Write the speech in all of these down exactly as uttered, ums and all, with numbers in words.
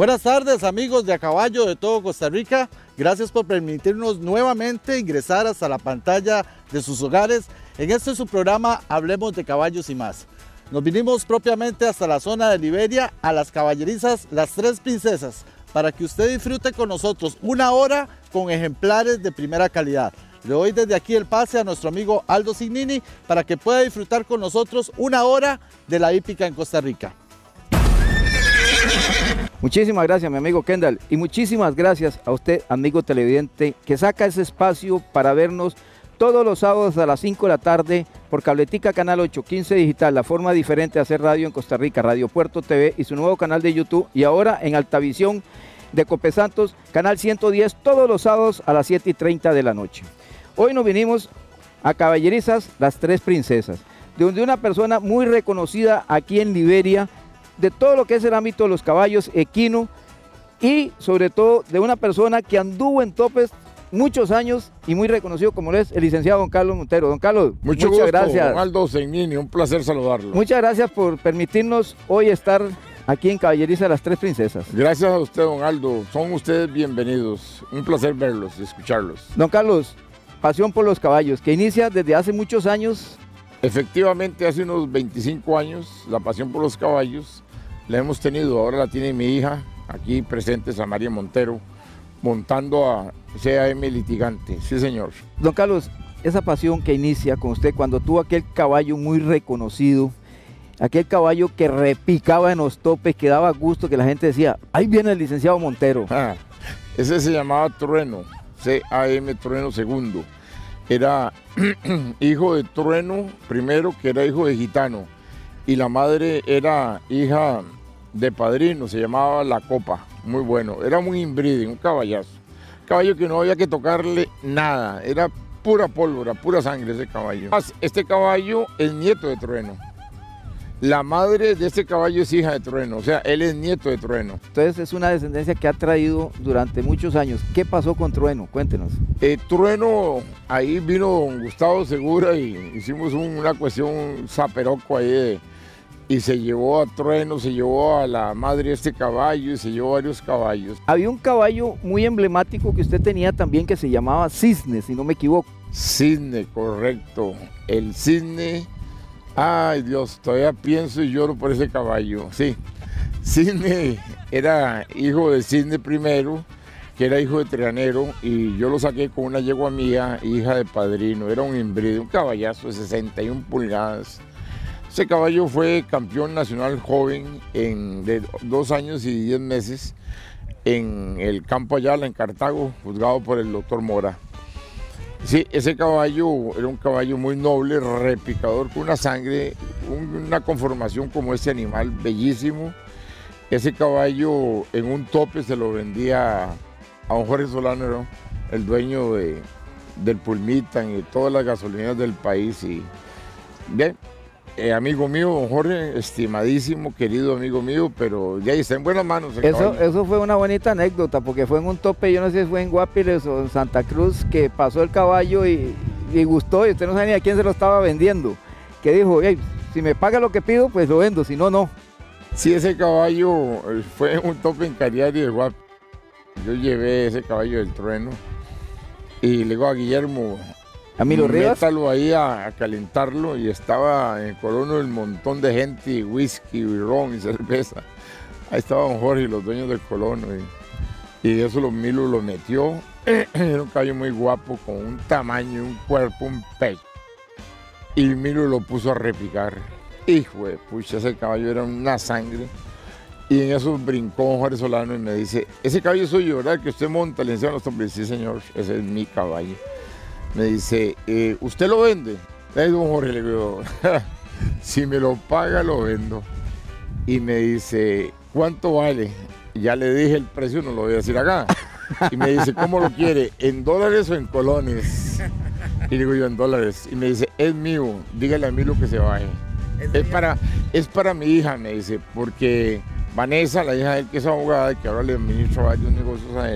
Buenas tardes amigos de A Caballo de todo Costa Rica, gracias por permitirnos nuevamente ingresar hasta la pantalla de sus hogares en este su programa Hablemos de Caballos y Más. Nos vinimos propiamente hasta la zona de Liberia a las caballerizas Las Tres Princesas para que usted disfrute con nosotros una hora con ejemplares de primera calidad. Le doy desde aquí el pase a nuestro amigo Aldo Signini para que pueda disfrutar con nosotros una hora de la hípica en Costa Rica. Muchísimas gracias, mi amigo Kendall, y muchísimas gracias a usted, amigo televidente, que saca ese espacio para vernos todos los sábados a las cinco de la tarde por Cabletica Canal ochocientos quince Digital, la forma diferente de hacer radio en Costa Rica, Radio Puerto T V y su nuevo canal de YouTube, y ahora en Altavisión de Cope Santos, Canal ciento diez, todos los sábados a las siete y treinta de la noche. Hoy nos vinimos a Caballerizas Las Tres Princesas, donde una persona muy reconocida aquí en Liberia, de todo lo que es el ámbito de los caballos equino y sobre todo de una persona que anduvo en topes muchos años y muy reconocido como lo es el licenciado don Carlos Montero. Don Carlos, Mucho muchas gusto, gracias. Don Aldo Signini, un placer saludarlo. Muchas gracias por permitirnos hoy estar aquí en Caballeriza Las Tres Princesas. Gracias a usted, don Aldo, son ustedes bienvenidos, un placer verlos y escucharlos. Don Carlos, pasión por los caballos, que inicia desde hace muchos años. Efectivamente, hace unos veinticinco años, la pasión por los caballos la hemos tenido, ahora la tiene mi hija, aquí presente, Samaria Montero, montando a C A M Litigante, sí señor. Don Carlos, esa pasión que inicia con usted cuando tuvo aquel caballo muy reconocido, aquel caballo que repicaba en los topes, que daba gusto, que la gente decía, ahí viene el licenciado Montero. Ah, ese se llamaba Trueno, C A M Trueno segundo. Era hijo de Trueno primero, que era hijo de gitano, y la madre era hija de padrino, se llamaba La Copa, muy bueno, era muy inbreeding, un caballazo, caballo que no había que tocarle nada, era pura pólvora, pura sangre ese caballo. Este caballo es nieto de Trueno, la madre de este caballo es hija de Trueno, o sea, él es nieto de Trueno. Entonces es una descendencia que ha traído durante muchos años. ¿Qué pasó con Trueno? Cuéntenos. Eh, Trueno, ahí vino don Gustavo Segura y hicimos un, una cuestión zaperoco ahí de, y se llevó a Trueno, se llevó a la madre de este caballo y se llevó varios caballos. Había un caballo muy emblemático que usted tenía también que se llamaba Cisne, si no me equivoco. Cisne, correcto, el Cisne. Ay Dios, todavía pienso y lloro por ese caballo, sí. Cisne era hijo de Cisne primero, que era hijo de Trianero, y yo lo saqué con una yegua mía, hija de padrino, era un inbreeding, un caballazo de sesenta y una pulgadas. Ese caballo fue campeón nacional joven en, de dos años y diez meses en el Campo Ayala, en Cartago, juzgado por el doctor Mora. Sí, ese caballo era un caballo muy noble, repicador, con una sangre, un, una conformación como este animal, bellísimo. Ese caballo en un tope se lo vendía a don Jorge Solano, ¿no? El dueño de, del Pulmitan y todas las gasolineras del país. Y bien, eh, amigo mío, don Jorge, estimadísimo, querido amigo mío, pero ya está en buenas manos. El eso, eso fue una bonita anécdota, porque fue en un tope, yo no sé si fue en Guapiles o en Santa Cruz, que pasó el caballo y, y gustó, y usted no sabe ni a quién se lo estaba vendiendo, que dijo, hey, si me paga lo que pido, pues lo vendo, si no, no. Sí, ese caballo fue en un tope en Cariari de Guapiles. Yo llevé ese caballo del Trueno y le digo a Guillermo, ¿A Milo Rivas? Métalo ahí a, a calentarlo, y estaba en Colono el montón de gente, y whisky, y ron y cerveza. Ahí estaba don Jorge y los dueños del Colono, y, y eso lo Milo lo metió. Era un caballo muy guapo, con un tamaño, un cuerpo, un pecho. Y Milo lo puso a repicar. Hijo de pucha, ese caballo era una sangre. Y en eso brincó don Jorge Solano y me dice, ese caballo soy yo, ¿verdad? Que usted monta, le enseñan los hombres. Sí, señor, ese es mi caballo. Me dice, eh, ¿usted lo vende? Le digo, don Jorge, le digo, si me lo paga, lo vendo. Y me dice, ¿cuánto vale? Y ya le dije el precio, no lo voy a decir acá. Y me dice, ¿cómo lo quiere? ¿En dólares o en colones? Y digo yo, en dólares. Y me dice, es mío, dígale a mí lo que se baje. Es para, es para mi hija, me dice, porque Vanessa, la hija de él, que es abogada y que ahora le administra varios negocios a él,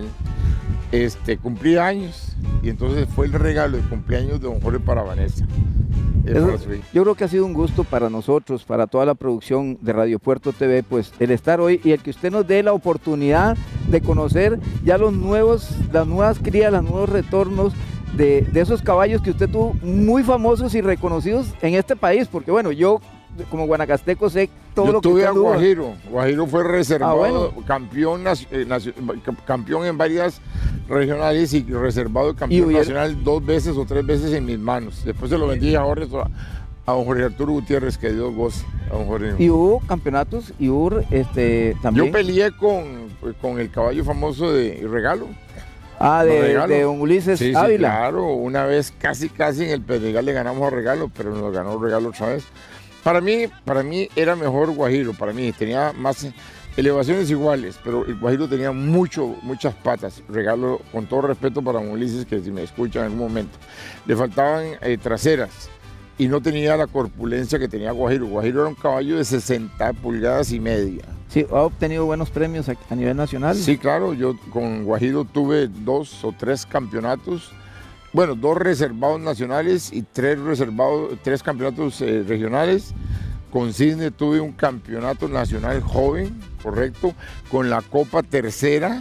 este, cumplía años, y entonces fue el regalo de cumpleaños de don Jorge para Vanessa. Eso, yo creo que ha sido un gusto para nosotros, para toda la producción de Radio Puerto T V, pues el estar hoy y el que usted nos dé la oportunidad de conocer ya los nuevos, las nuevas crías, los nuevos retornos de, de esos caballos que usted tuvo muy famosos y reconocidos en este país, porque bueno, yo como guanacasteco sé todo yo lo que tuve usted a tuvo. Guajiro, Guajiro fue reservado, Ah, bueno. campeón, eh, campeón en varias regionales y reservado campeón hubiera... nacional dos veces o tres veces en mis manos. Después se lo vendí a Jorge, a don Jorge Arturo Gutiérrez, que Dios goce. A don Jorge. Y hubo campeonatos y hubo este, también. Yo peleé con, con el caballo famoso de Regalo. Ah, de, de don Ulises sí, Ávila. Sí, claro, una vez casi casi en el Pedregal le ganamos a Regalo, pero nos ganó Regalo otra vez. Para mí, para mí era mejor Guajiro, para mí tenía más elevaciones iguales, pero el Guajiro tenía mucho, muchas patas. Regalo, con todo respeto para don Ulises, que si me escucha en algún momento, le faltaban eh, traseras y no tenía la corpulencia que tenía Guajiro. Guajiro era un caballo de sesenta pulgadas y media. Sí, ha obtenido buenos premios a, a nivel nacional. Sí, claro, yo con Guajiro tuve dos o tres campeonatos, bueno, dos reservados nacionales y tres reservados, tres campeonatos eh, regionales. Con Cisne tuve un campeonato nacional joven, correcto, con la Copa Tercera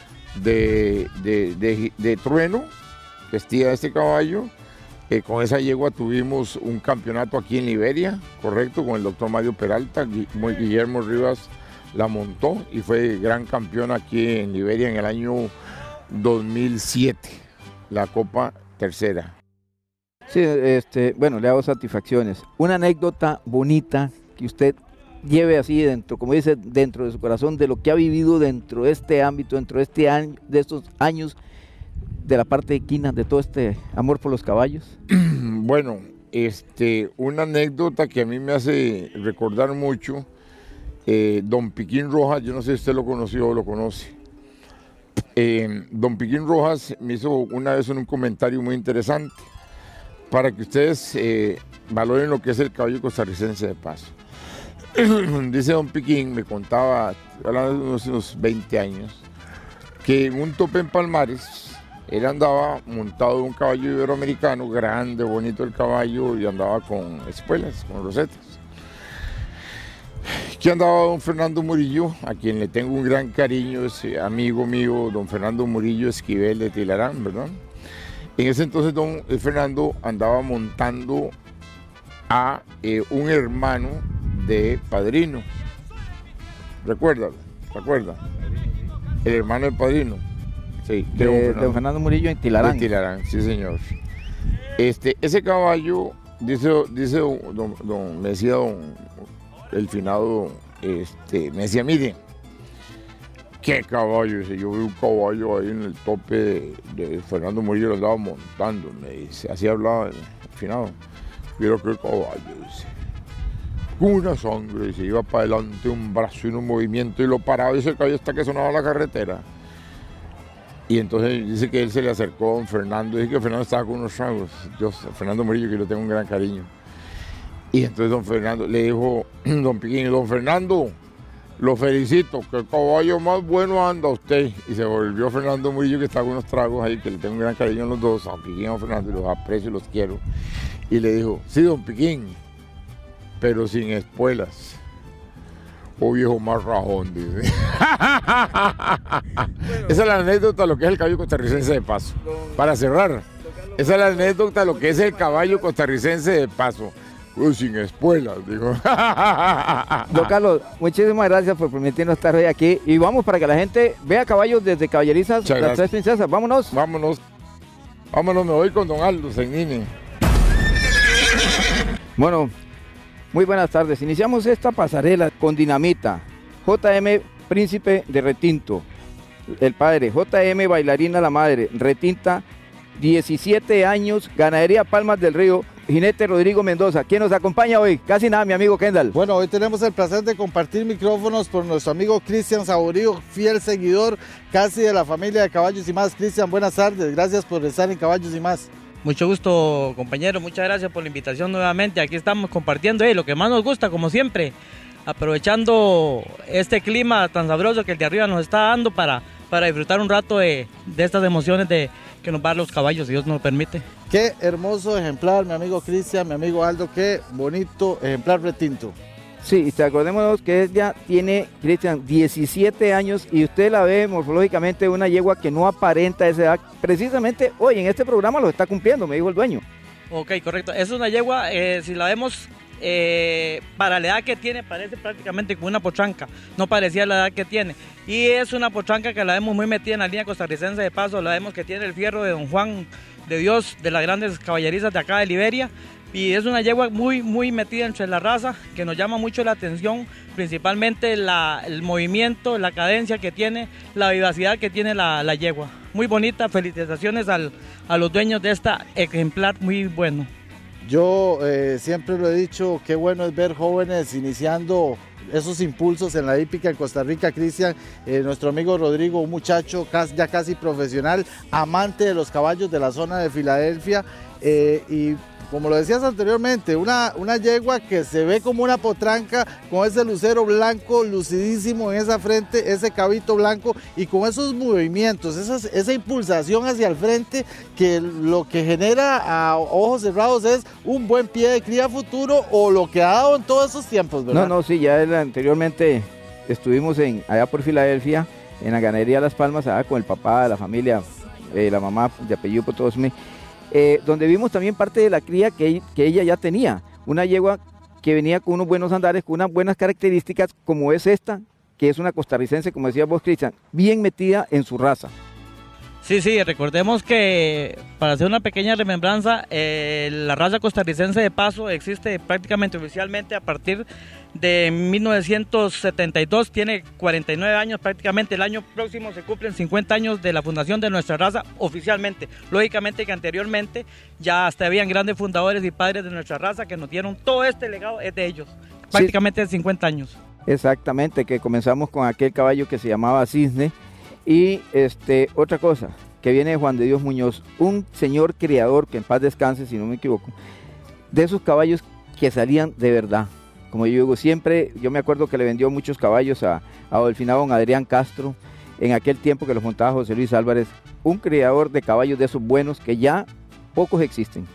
de, de, de, de Trueno, vestía este caballo. Eh, con esa yegua tuvimos un campeonato aquí en Liberia, correcto, con el doctor Mario Peralta. Guillermo Rivas la montó y fue gran campeón aquí en Liberia en el año dos mil siete, la Copa Tercera. Sí, este, bueno, le hago satisfacciones. Una anécdota bonita que usted lleve así dentro, como dice, dentro de su corazón, de lo que ha vivido dentro de este ámbito, dentro de, este año, de estos años, de la parte equina, de todo este amor por los caballos. Bueno, este, una anécdota que a mí me hace recordar mucho, eh, don Piquín Rojas, yo no sé si usted lo conoció o lo conoce. Eh, don Piquín Rojas me hizo una vez un comentario muy interesante para que ustedes eh, valoren lo que es el caballo costarricense de paso. Dice don Piquín, me contaba, hablando de unos, unos veinte años, que en un tope en Palmares, él andaba montado en un caballo iberoamericano, grande, bonito el caballo, y andaba con espuelas, con rosetas. Aquí andaba don Fernando Murillo, a quien le tengo un gran cariño, es amigo mío, don Fernando Murillo Esquivel de Tilarán, ¿verdad? En ese entonces don Fernando andaba montando a eh, un hermano de Padrino. ¿Recuerda? ¿Recuerda? El hermano del Padrino. Sí, de, de don Fernando Murillo en Tilarán. De Tilarán, sí señor. Este, ese caballo, dice, dice don, don, me decía don, el finado, este, me decía, mire, ¿qué caballo? Dice, yo vi un caballo ahí en el tope de, de Fernando Murillo, lo andaba montando, me dice, así hablaba el finado. Mira qué caballo, dice. Con una sangre, dice, iba para adelante un brazo y un movimiento y lo paraba, y ese caballo hasta que sonaba la carretera. Y entonces dice que él se le acercó a don Fernando, dice que Fernando estaba con unos tragos, yo, Fernando Murillo, que le tengo un gran cariño. Y entonces don Fernando le dijo, don Piquín, don Fernando, lo felicito, que el caballo más bueno anda usted. Y se volvió Fernando Murillo, que estaba con unos tragos ahí, que le tengo un gran cariño a los dos, a Piquín y a don Fernando, y los aprecio y los quiero. Y le dijo, sí, don Piquín, pero sin espuelas. O viejo más rajón, dice. Bueno, esa es la anécdota de lo que es el caballo costarricense de paso. Para cerrar, esa es la anécdota de lo que es el caballo costarricense de paso. Uy, sin espuelas, digo. Don Carlos, muchísimas gracias por permitirnos estar hoy aquí. Y vamos para que la gente vea caballos desde Caballerizas, las Tres Princesas. Vámonos. Vámonos. Vámonos, me voy con don Aldo Zegnini. Bueno, muy buenas tardes. Iniciamos esta pasarela con Dinamita, J M Príncipe de Retinto, el padre, J M Bailarina la madre, Retinta, diecisiete años, Ganadería Palmas del Río, jinete Rodrigo Mendoza. ¿Quién nos acompaña hoy? Casi nada, mi amigo Kendall. Bueno, hoy tenemos el placer de compartir micrófonos por nuestro amigo Cristian Saborío, fiel seguidor casi de la familia de Caballos y Más. Cristian, buenas tardes, gracias por estar en Caballos y Más. Mucho gusto, compañero, muchas gracias por la invitación nuevamente. Aquí estamos compartiendo eh, lo que más nos gusta, como siempre, aprovechando este clima tan sabroso que el de arriba nos está dando para, para disfrutar un rato de, de estas emociones de, que nos va a dar los caballos, si Dios nos lo permite. Qué hermoso ejemplar, mi amigo Cristian, mi amigo Aldo, qué bonito ejemplar retinto. Sí, y acordémonos que ella tiene, Cristian, diecisiete años y usted la ve morfológicamente una yegua que no aparenta esa edad. Precisamente hoy en este programa lo está cumpliendo, me dijo el dueño. Ok, correcto. Es una yegua, eh, si la vemos eh, para la edad que tiene, parece prácticamente como una potranca. No parecía la edad que tiene. Y es una potranca que la vemos muy metida en la línea costarricense de paso. La vemos que tiene el fierro de Don Juan de Dios, de las grandes caballerizas de acá de Liberia. Y es una yegua muy, muy metida entre la raza, que nos llama mucho la atención, principalmente la, el movimiento, la cadencia que tiene, la vivacidad que tiene la, la yegua. Muy bonita, felicitaciones al, a los dueños de esta ejemplar, muy bueno. Yo eh, siempre lo he dicho, qué bueno es ver jóvenes iniciando esos impulsos en la hípica en Costa Rica. Cristian, eh, nuestro amigo Rodrigo, un muchacho casi, ya casi profesional, amante de los caballos de la zona de Filadelfia, eh, y como lo decías anteriormente, una, una yegua que se ve como una potranca, con ese lucero blanco, lucidísimo en esa frente, ese cabito blanco y con esos movimientos, esas, esa impulsación hacia el frente, que lo que genera a ojos cerrados es un buen pie de cría futuro, o lo que ha dado en todos esos tiempos, ¿verdad? No, no, sí, ya anteriormente estuvimos en, allá por Filadelfia, en la ganadería Las Palmas, allá con el papá, la familia, eh, la mamá de apellido Potosme. Eh, donde vimos también parte de la cría que, que ella ya tenía, una yegua que venía con unos buenos andares, con unas buenas características, como es esta, que es una costarricense, como decía vos, Cristian, bien metida en su raza. Sí, sí, recordemos que, para hacer una pequeña remembranza, eh, la raza costarricense de paso existe prácticamente oficialmente a partir de mil novecientos setenta y dos, tiene cuarenta y nueve años prácticamente. El año próximo se cumplen cincuenta años de la fundación de nuestra raza oficialmente. Lógicamente que anteriormente ya hasta habían grandes fundadores y padres de nuestra raza que nos dieron todo este legado, es de ellos, prácticamente de cincuenta años. Exactamente, que comenzamos con aquel caballo que se llamaba Cisne. Y este, otra cosa, que viene de Juan de Dios Muñoz, un señor criador, que en paz descanse si no me equivoco, de esos caballos que salían de verdad. Como yo digo, siempre, yo me acuerdo que le vendió muchos caballos a, a Delfinado don Adrián Castro, en aquel tiempo que los montaba José Luis Álvarez, un criador de caballos de esos buenos que ya pocos existen.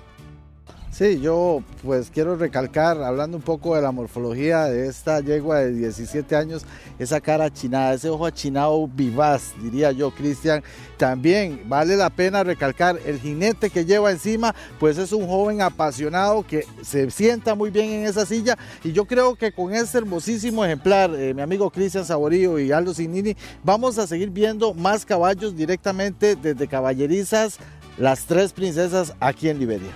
Sí, yo pues quiero recalcar, hablando un poco de la morfología de esta yegua de diecisiete años, esa cara achinada, ese ojo achinado vivaz, diría yo, Cristian. También vale la pena recalcar el jinete que lleva encima, pues es un joven apasionado que se sienta muy bien en esa silla, y yo creo que con este hermosísimo ejemplar, eh, mi amigo Cristian Saborío y Aldo Cignini, vamos a seguir viendo más caballos directamente desde Caballerizas, Las Tres Princesas, aquí en Liberia.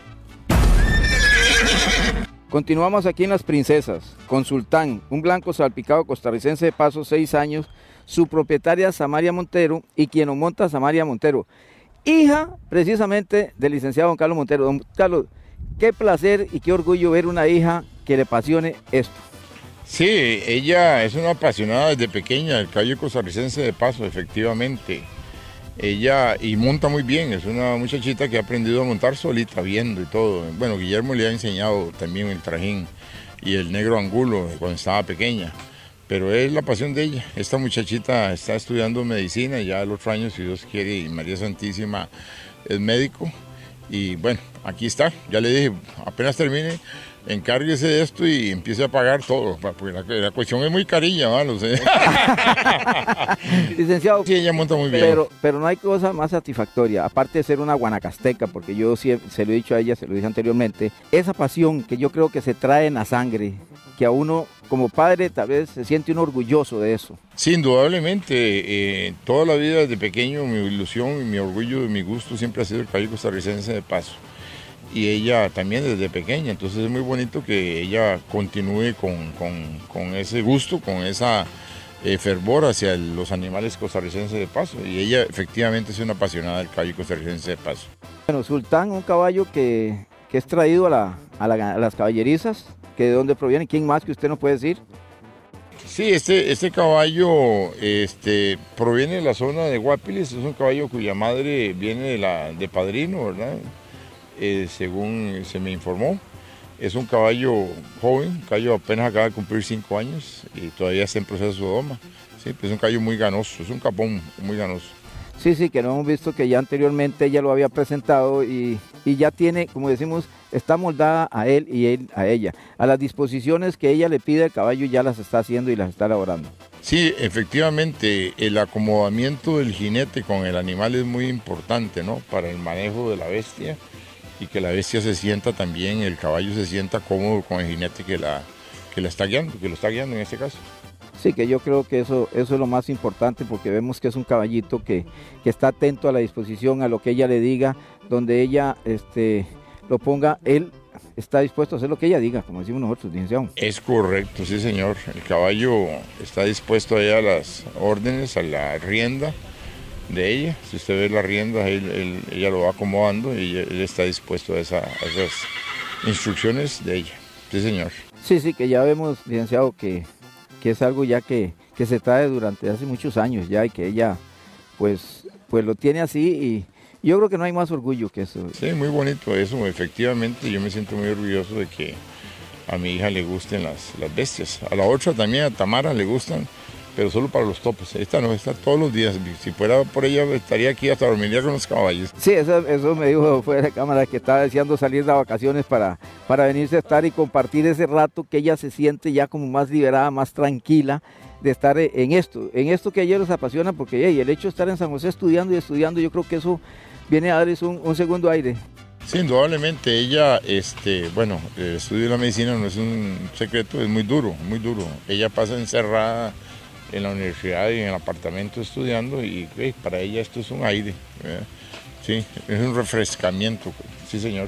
Continuamos aquí en Las Princesas, con Sultán, un blanco salpicado costarricense de paso, seis años, su propietaria Samaria Montero, y quien lo monta Samaria Montero, hija precisamente del licenciado don Carlos Montero. Don Carlos, qué placer y qué orgullo ver una hija que le apasione esto. Sí, ella es una apasionada desde pequeña del caballo costarricense de paso, efectivamente. Ella, y monta muy bien, es una muchachita que ha aprendido a montar solita, viendo y todo. Bueno, Guillermo le ha enseñado también el trajín y el negro angulo cuando estaba pequeña, pero es la pasión de ella. Esta muchachita está estudiando medicina ya el otro año, si Dios quiere, y María Santísima es médico. Y bueno, aquí está, ya le dije, apenas termine, encárguese de esto y empiece a pagar todo, porque la, la cuestión es muy carilla, ¿vale? O sea, licenciado, sí, ella monta muy bien. Pero, pero no hay cosa más satisfactoria, aparte de ser una guanacasteca, porque yo sí, se lo he dicho a ella, se lo dije anteriormente, esa pasión que yo creo que se trae en la sangre, que a uno como padre tal vez se siente uno orgulloso de eso. Sí, indudablemente, eh, toda la vida desde pequeño mi ilusión y mi orgullo y mi gusto siempre ha sido el caballo costarricense de paso. Y ella también desde pequeña, entonces es muy bonito que ella continúe con, con, con ese gusto, con esa eh, fervor hacia el, los animales costarricenses de paso, y ella efectivamente es una apasionada del caballo costarricense de paso. Bueno, Sultán, un caballo que, que es traído a, la, a, la, a las caballerizas, que de dónde proviene, ¿quién más que usted nos puede decir? Sí, este, este caballo este, proviene de la zona de Guapiles, es un caballo cuya madre viene de, la, de Padrino, ¿verdad? Eh, según se me informó, es un caballo joven, un caballo apenas acaba de cumplir cinco años y todavía está en proceso de doma. Sí, pues es un caballo muy ganoso, es un capón muy ganoso. Sí, sí, que lo hemos visto que ya anteriormente ella lo había presentado y, y ya tiene, como decimos, está moldada a él y él a ella. A las disposiciones que ella le pide al caballo ya las está haciendo y las está elaborando. Sí, efectivamente, el acomodamiento del jinete con el animal es muy importante, ¿no? Para el manejo de la bestia y que la bestia se sienta también, el caballo se sienta cómodo con el jinete que la, que la está guiando, que lo está guiando en este caso. Sí, que yo creo que eso, eso es lo más importante porque vemos que es un caballito que, que está atento a la disposición, a lo que ella le diga, donde ella este, lo ponga, él está dispuesto a hacer lo que ella diga, como decimos nosotros, licenciado. Es correcto, sí señor, el caballo está dispuesto a las órdenes, a la rienda de ella, si usted ve la rienda, él, él, ella lo va acomodando y él está dispuesto a, esa, a esas instrucciones de ella, sí señor. Sí, sí, que ya vemos, licenciado, que... que es algo ya que, que se trae durante hace muchos años ya y que ella pues, pues lo tiene así y yo creo que no hay más orgullo que eso. Sí, muy bonito eso, efectivamente yo me siento muy orgulloso de que a mi hija le gusten las, las bestias, a la otra también, a Tamara le gustan, pero solo para los topes, esta no, está todos los días, si fuera por ella estaría aquí hasta dormiría con los caballos. Sí, eso, eso me dijo fuera de cámara que estaba deseando salir de vacaciones para, para venirse a estar y compartir ese rato que ella se siente ya como más liberada, más tranquila de estar en esto, en esto que a ella les apasiona porque hey, el hecho de estar en San José estudiando y estudiando, yo creo que eso viene a darles un, un segundo aire. Sí, indudablemente, ella, este, bueno, el estudio de la medicina no es un secreto, es muy duro, muy duro, ella pasa encerrada en la universidad y en el apartamento estudiando y hey, para ella esto es un aire, ¿verdad? Sí, es un refrescamiento, sí señor.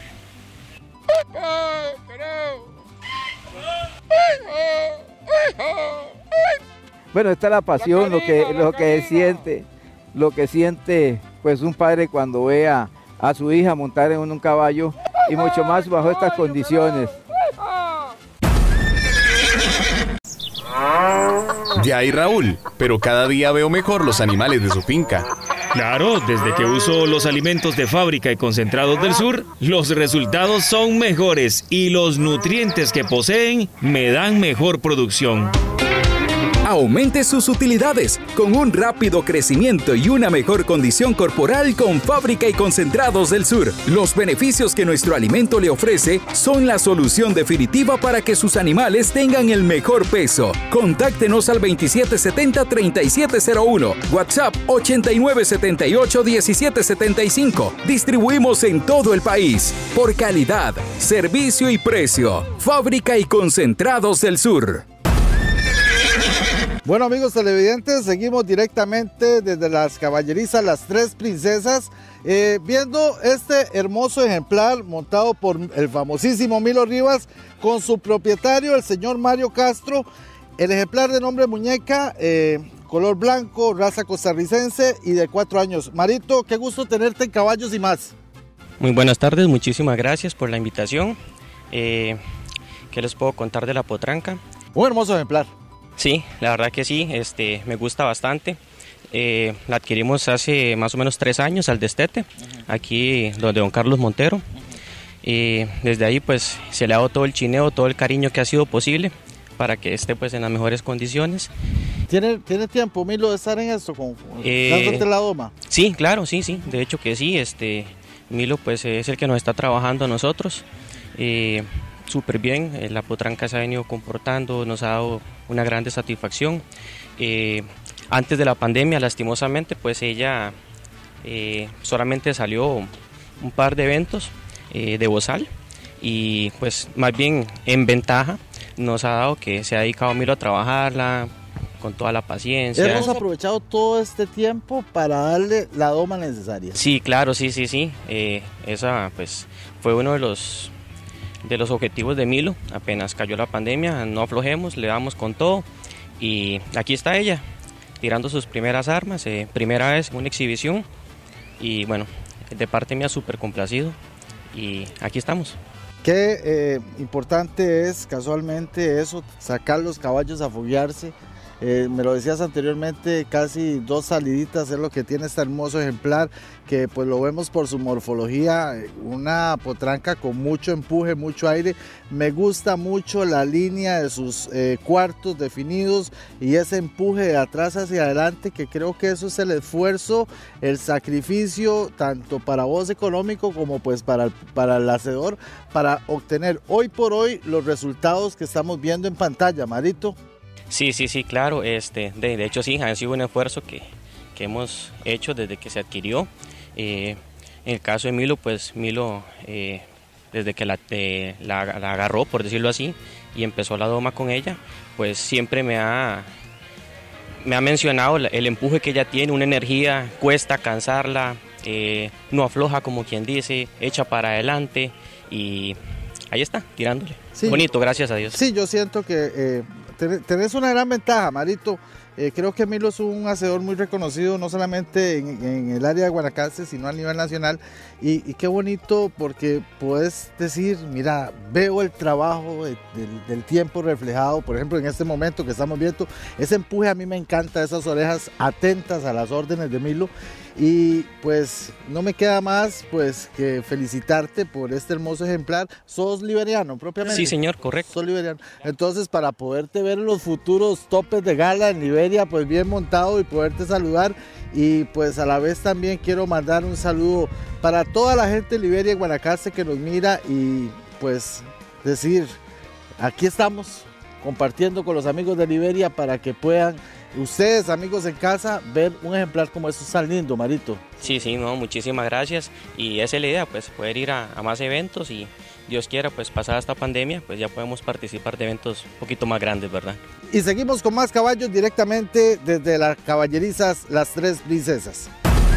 Bueno, esta es la pasión, lo que, lo que siente, lo que siente pues un padre cuando ve a, a su hija montar en un caballo y mucho más bajo estas condiciones. De ahí Raúl, pero cada día veo mejor los animales de su finca. Claro, desde que uso los alimentos de fábrica y concentrados del sur, los resultados son mejores y los nutrientes que poseen me dan mejor producción. Aumente sus utilidades con un rápido crecimiento y una mejor condición corporal con Fábrica y Concentrados del Sur. Los beneficios que nuestro alimento le ofrece son la solución definitiva para que sus animales tengan el mejor peso. Contáctenos al veintisiete setenta, treinta y siete cero uno, WhatsApp ochenta y nueve setenta y ocho, diecisiete setenta y cinco. Distribuimos en todo el país. Por calidad, servicio y precio. Fábrica y Concentrados del Sur. Bueno amigos televidentes, seguimos directamente desde las caballerizas Las Tres Princesas, eh, viendo este hermoso ejemplar montado por el famosísimo Milo Rivas con su propietario, el señor Mario Castro. El ejemplar de nombre Muñeca, eh, color blanco, raza costarricense y de cuatro años. Marito, qué gusto tenerte en Caballos y Más. Muy buenas tardes, muchísimas gracias por la invitación. Eh, ¿Qué les puedo contar de la potranca? Un hermoso ejemplar. Sí, la verdad que sí, este, me gusta bastante. Eh, la adquirimos hace más o menos tres años al destete, uh-huh. aquí donde don Carlos Montero. Y desde ahí pues se le ha dado todo el chineo, todo el cariño que ha sido posible para que esté pues en las mejores condiciones. ¿Tiene, ¿tiene tiempo, Milo, de estar en esto, con, eh, dándote la doma? Sí, claro, sí, sí, de hecho que sí. Este, Milo pues es el que nos está trabajando a nosotros. Eh, Súper bien, eh, la potranca se ha venido comportando, nos ha dado una grande satisfacción. Eh, antes de la pandemia, lastimosamente, pues ella eh, solamente salió un par de eventos eh, de bozal y pues más bien en ventaja nos ha dado que se ha dedicado Milo a trabajarla con toda la paciencia. Hemos aprovechado todo este tiempo para darle la doma necesaria. Sí, claro, sí, sí, sí. Eh, esa pues fue uno de los... de los objetivos de Milo. Apenas cayó la pandemia, no aflojemos, le damos con todo y aquí está ella tirando sus primeras armas, eh, primera vez en una exhibición y bueno, de parte mía súper complacido y aquí estamos. Qué eh, importante es casualmente eso, sacar los caballos a foguearse Eh, me lo decías anteriormente, casi dos saliditas es lo que tiene este hermoso ejemplar, que pues lo vemos por su morfología, una potranca con mucho empuje, mucho aire. Me gusta mucho la línea de sus eh, cuartos definidos y ese empuje de atrás hacia adelante, que creo que eso es el esfuerzo, el sacrificio, tanto para vos económico como pues para, para el hacedor, para obtener hoy por hoy los resultados que estamos viendo en pantalla, Marito. Sí, sí, sí, claro, este, de, de hecho sí, ha sido un esfuerzo que, que hemos hecho desde que se adquirió. Eh, en el caso de Milo, pues Milo, eh, desde que la, eh, la, la agarró, por decirlo así, y empezó la doma con ella, pues siempre me ha, me ha mencionado el empuje que ella tiene, una energía, cuesta cansarla, eh, no afloja como quien dice, echa para adelante y ahí está, tirándole. Sí. Bonito, gracias a Dios. Sí, yo siento que eh, tenés una gran ventaja, Marito. Eh, creo que Milo es un hacedor muy reconocido, no solamente en, en el área de Guanacaste, sino a nivel nacional. Y, y qué bonito, porque puedes decir, mira, veo el trabajo de, de, del tiempo reflejado, por ejemplo, en este momento que estamos viendo, ese empuje a mí me encanta, esas orejas atentas a las órdenes de Milo. Y pues no me queda más pues que felicitarte por este hermoso ejemplar. ¿Sos liberiano propiamente? Sí, señor, correcto. Sos liberiano. Entonces, para poderte ver en los futuros topes de gala en Liberia, pues bien montado y poderte saludar. Y pues a la vez también quiero mandar un saludo para toda la gente de Liberia y Guanacaste que nos mira, y pues decir, aquí estamos compartiendo con los amigos de Liberia para que puedan ustedes, amigos en casa, ver un ejemplar como eso tan lindo, Marito. Sí, sí, no, muchísimas gracias. Y esa es la idea, pues poder ir a, a más eventos y Dios quiera, pues pasada esta pandemia, pues ya podemos participar de eventos un poquito más grandes, ¿verdad? Y seguimos con más caballos directamente desde las caballerizas Las Tres Princesas.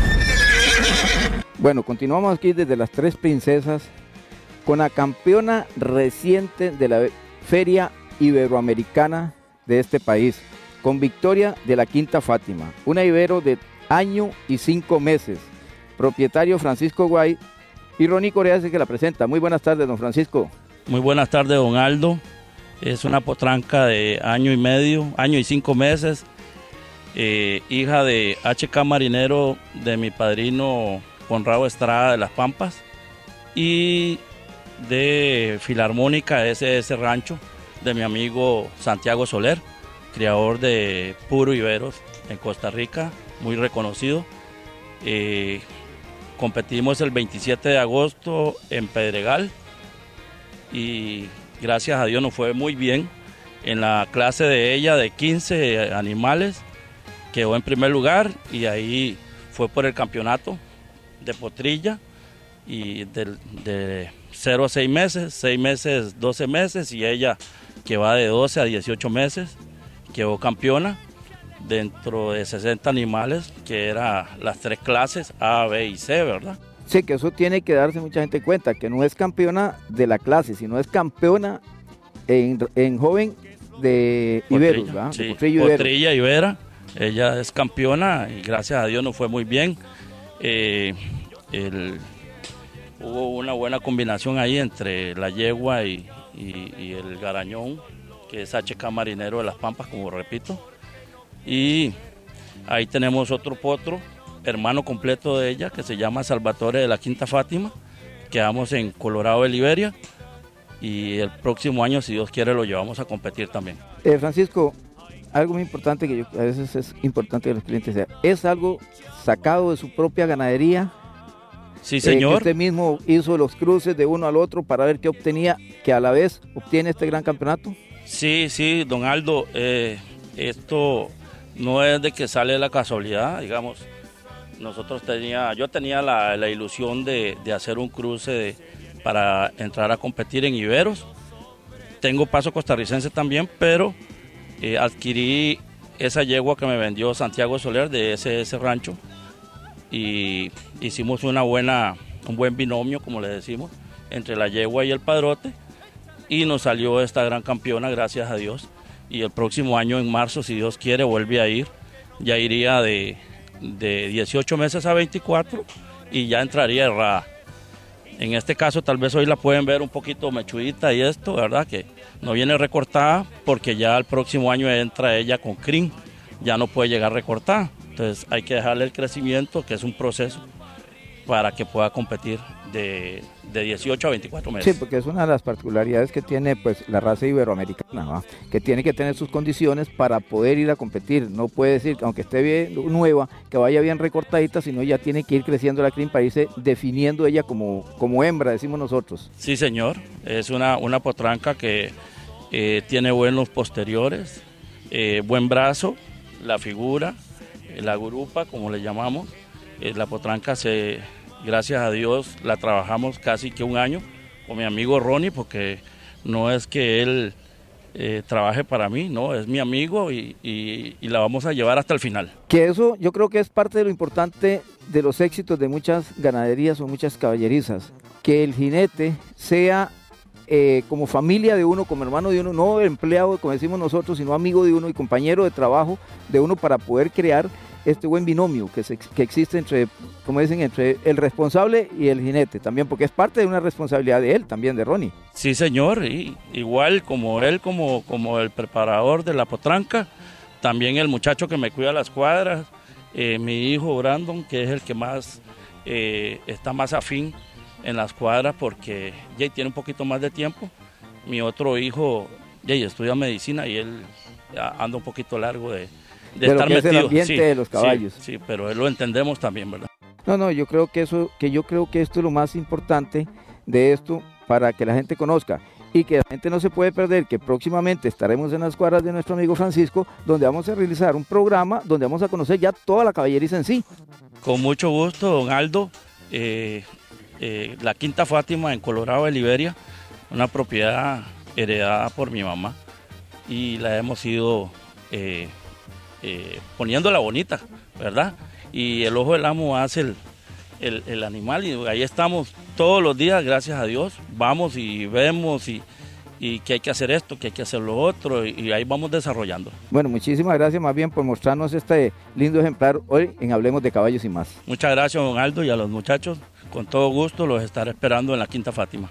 Bueno, continuamos aquí desde Las Tres Princesas con la campeona reciente de la Feria Iberoamericana de este país, con victoria de la Quinta Fátima, una ibero de año y cinco meses, propietario Francisco Guay, y Ronnie Corea es el que la presenta. Muy buenas tardes, don Francisco. Muy buenas tardes, don Aldo. Es una potranca de año y medio, año y cinco meses, eh, hija de H K Marinero, de mi padrino Conrado Estrada de Las Pampas, y de Filarmónica S S Rancho, de mi amigo Santiago Soler, criador de puro iberos en Costa Rica, muy reconocido. Eh, competimos el veintisiete de agosto en Pedregal y gracias a Dios nos fue muy bien. En la clase de ella de quince animales quedó en primer lugar, y ahí fue por el campeonato de potrilla, y de, de cero a seis meses, seis meses, doce meses, y ella que va de doce a dieciocho meses. Quedó campeona dentro de sesenta animales, que eran las tres clases A, B y C, ¿verdad? Sí, que eso tiene que darse mucha gente cuenta, que no es campeona de la clase, sino es campeona en, en joven de iberos, ¿verdad? Sí, de potrillo ibero. Potrilla ibera, ella es campeona y gracias a Dios nos fue muy bien. Eh, el, hubo una buena combinación ahí entre la yegua y, y, y el garañón, que es H K Marinero de Las Pampas, como repito. Y ahí tenemos otro potro, hermano completo de ella, que se llama Salvatore de la Quinta Fátima. Quedamos en Colorado de Liberia, y el próximo año, si Dios quiere, lo llevamos a competir también. Eh, Francisco, algo muy importante que yo, a veces es importante que los clientes sean, ¿es algo sacado de su propia ganadería? Sí, señor. Eh, que usted mismo hizo los cruces de uno al otro para ver qué obtenía, que a la vez obtiene este gran campeonato. Sí, sí, don Aldo, eh, esto no es de que sale de la casualidad, digamos. Nosotros tenía, yo tenía la, la ilusión de, de hacer un cruce de, para entrar a competir en iberos. Tengo paso costarricense también, pero eh, adquirí esa yegua que me vendió Santiago Soler de S S Rancho, y hicimos una buena, un buen binomio, como le decimos, entre la yegua y el padrote, y nos salió esta gran campeona, gracias a Dios. Y el próximo año, en marzo, si Dios quiere, vuelve a ir. Ya iría de, de dieciocho meses a veinticuatro, y ya entraría errada. En este caso tal vez hoy la pueden ver un poquito mechudita y esto, ¿verdad? Que no viene recortada porque ya el próximo año entra ella con crin, ya no puede llegar recortada. Entonces hay que dejarle el crecimiento, que es un proceso, para que pueda competir de, de dieciocho a veinticuatro meses. Sí, porque es una de las particularidades que tiene pues la raza iberoamericana, ¿va? Que tiene que tener sus condiciones para poder ir a competir. No puede decir, aunque esté bien nueva, que vaya bien recortadita, sino ya tiene que ir creciendo la crin para irse definiendo ella como, como hembra, decimos nosotros. Sí, señor, es una, una potranca que eh, tiene buenos posteriores, eh, buen brazo, la figura, eh, la gurupa, como le llamamos. Eh, la potranca se... Gracias a Dios la trabajamos casi que un año con mi amigo Ronnie, porque no es que él eh, trabaje para mí, no, es mi amigo y, y, y la vamos a llevar hasta el final. Que eso yo creo que es parte de lo importante de los éxitos de muchas ganaderías o muchas caballerizas, que el jinete sea eh, como familia de uno, como hermano de uno, no empleado como decimos nosotros, sino amigo de uno y compañero de trabajo de uno para poder crear este buen binomio que, se, que existe entre, como dicen, entre el responsable y el jinete también, porque es parte de una responsabilidad de él también, de Ronnie. Sí, señor, y igual como él, como, como el preparador de la potranca, también el muchacho que me cuida las cuadras, eh, mi hijo Brandon, que es el que más eh, está más afín en las cuadras, porque Jay tiene un poquito más de tiempo. Mi otro hijo, Jay, estudia medicina y él anda un poquito largo de... de, de estar lo que metido. Es el ambiente sí, de los caballos. Sí, sí, pero lo entendemos también, ¿verdad? No, no, yo creo que eso, que yo creo que esto es lo más importante de esto para que la gente conozca y que la gente no se puede perder, que próximamente estaremos en las cuadras de nuestro amigo Francisco, donde vamos a realizar un programa donde vamos a conocer ya toda la caballeriza en sí. Con mucho gusto, don Aldo, eh, eh, la Quinta Fátima en Colorado de Liberia, una propiedad heredada por mi mamá y la hemos ido eh, eh, poniéndola bonita, ¿verdad? Y el ojo del amo hace el, el, el animal y ahí estamos todos los días, gracias a Dios, vamos y vemos y, y que hay que hacer esto, que hay que hacer lo otro y, y ahí vamos desarrollando. Bueno, muchísimas gracias más bien por mostrarnos este lindo ejemplar hoy en Hablemos de Caballos y Más. Muchas gracias, don Aldo, y a los muchachos, con todo gusto los estaré esperando en la Quinta Fátima.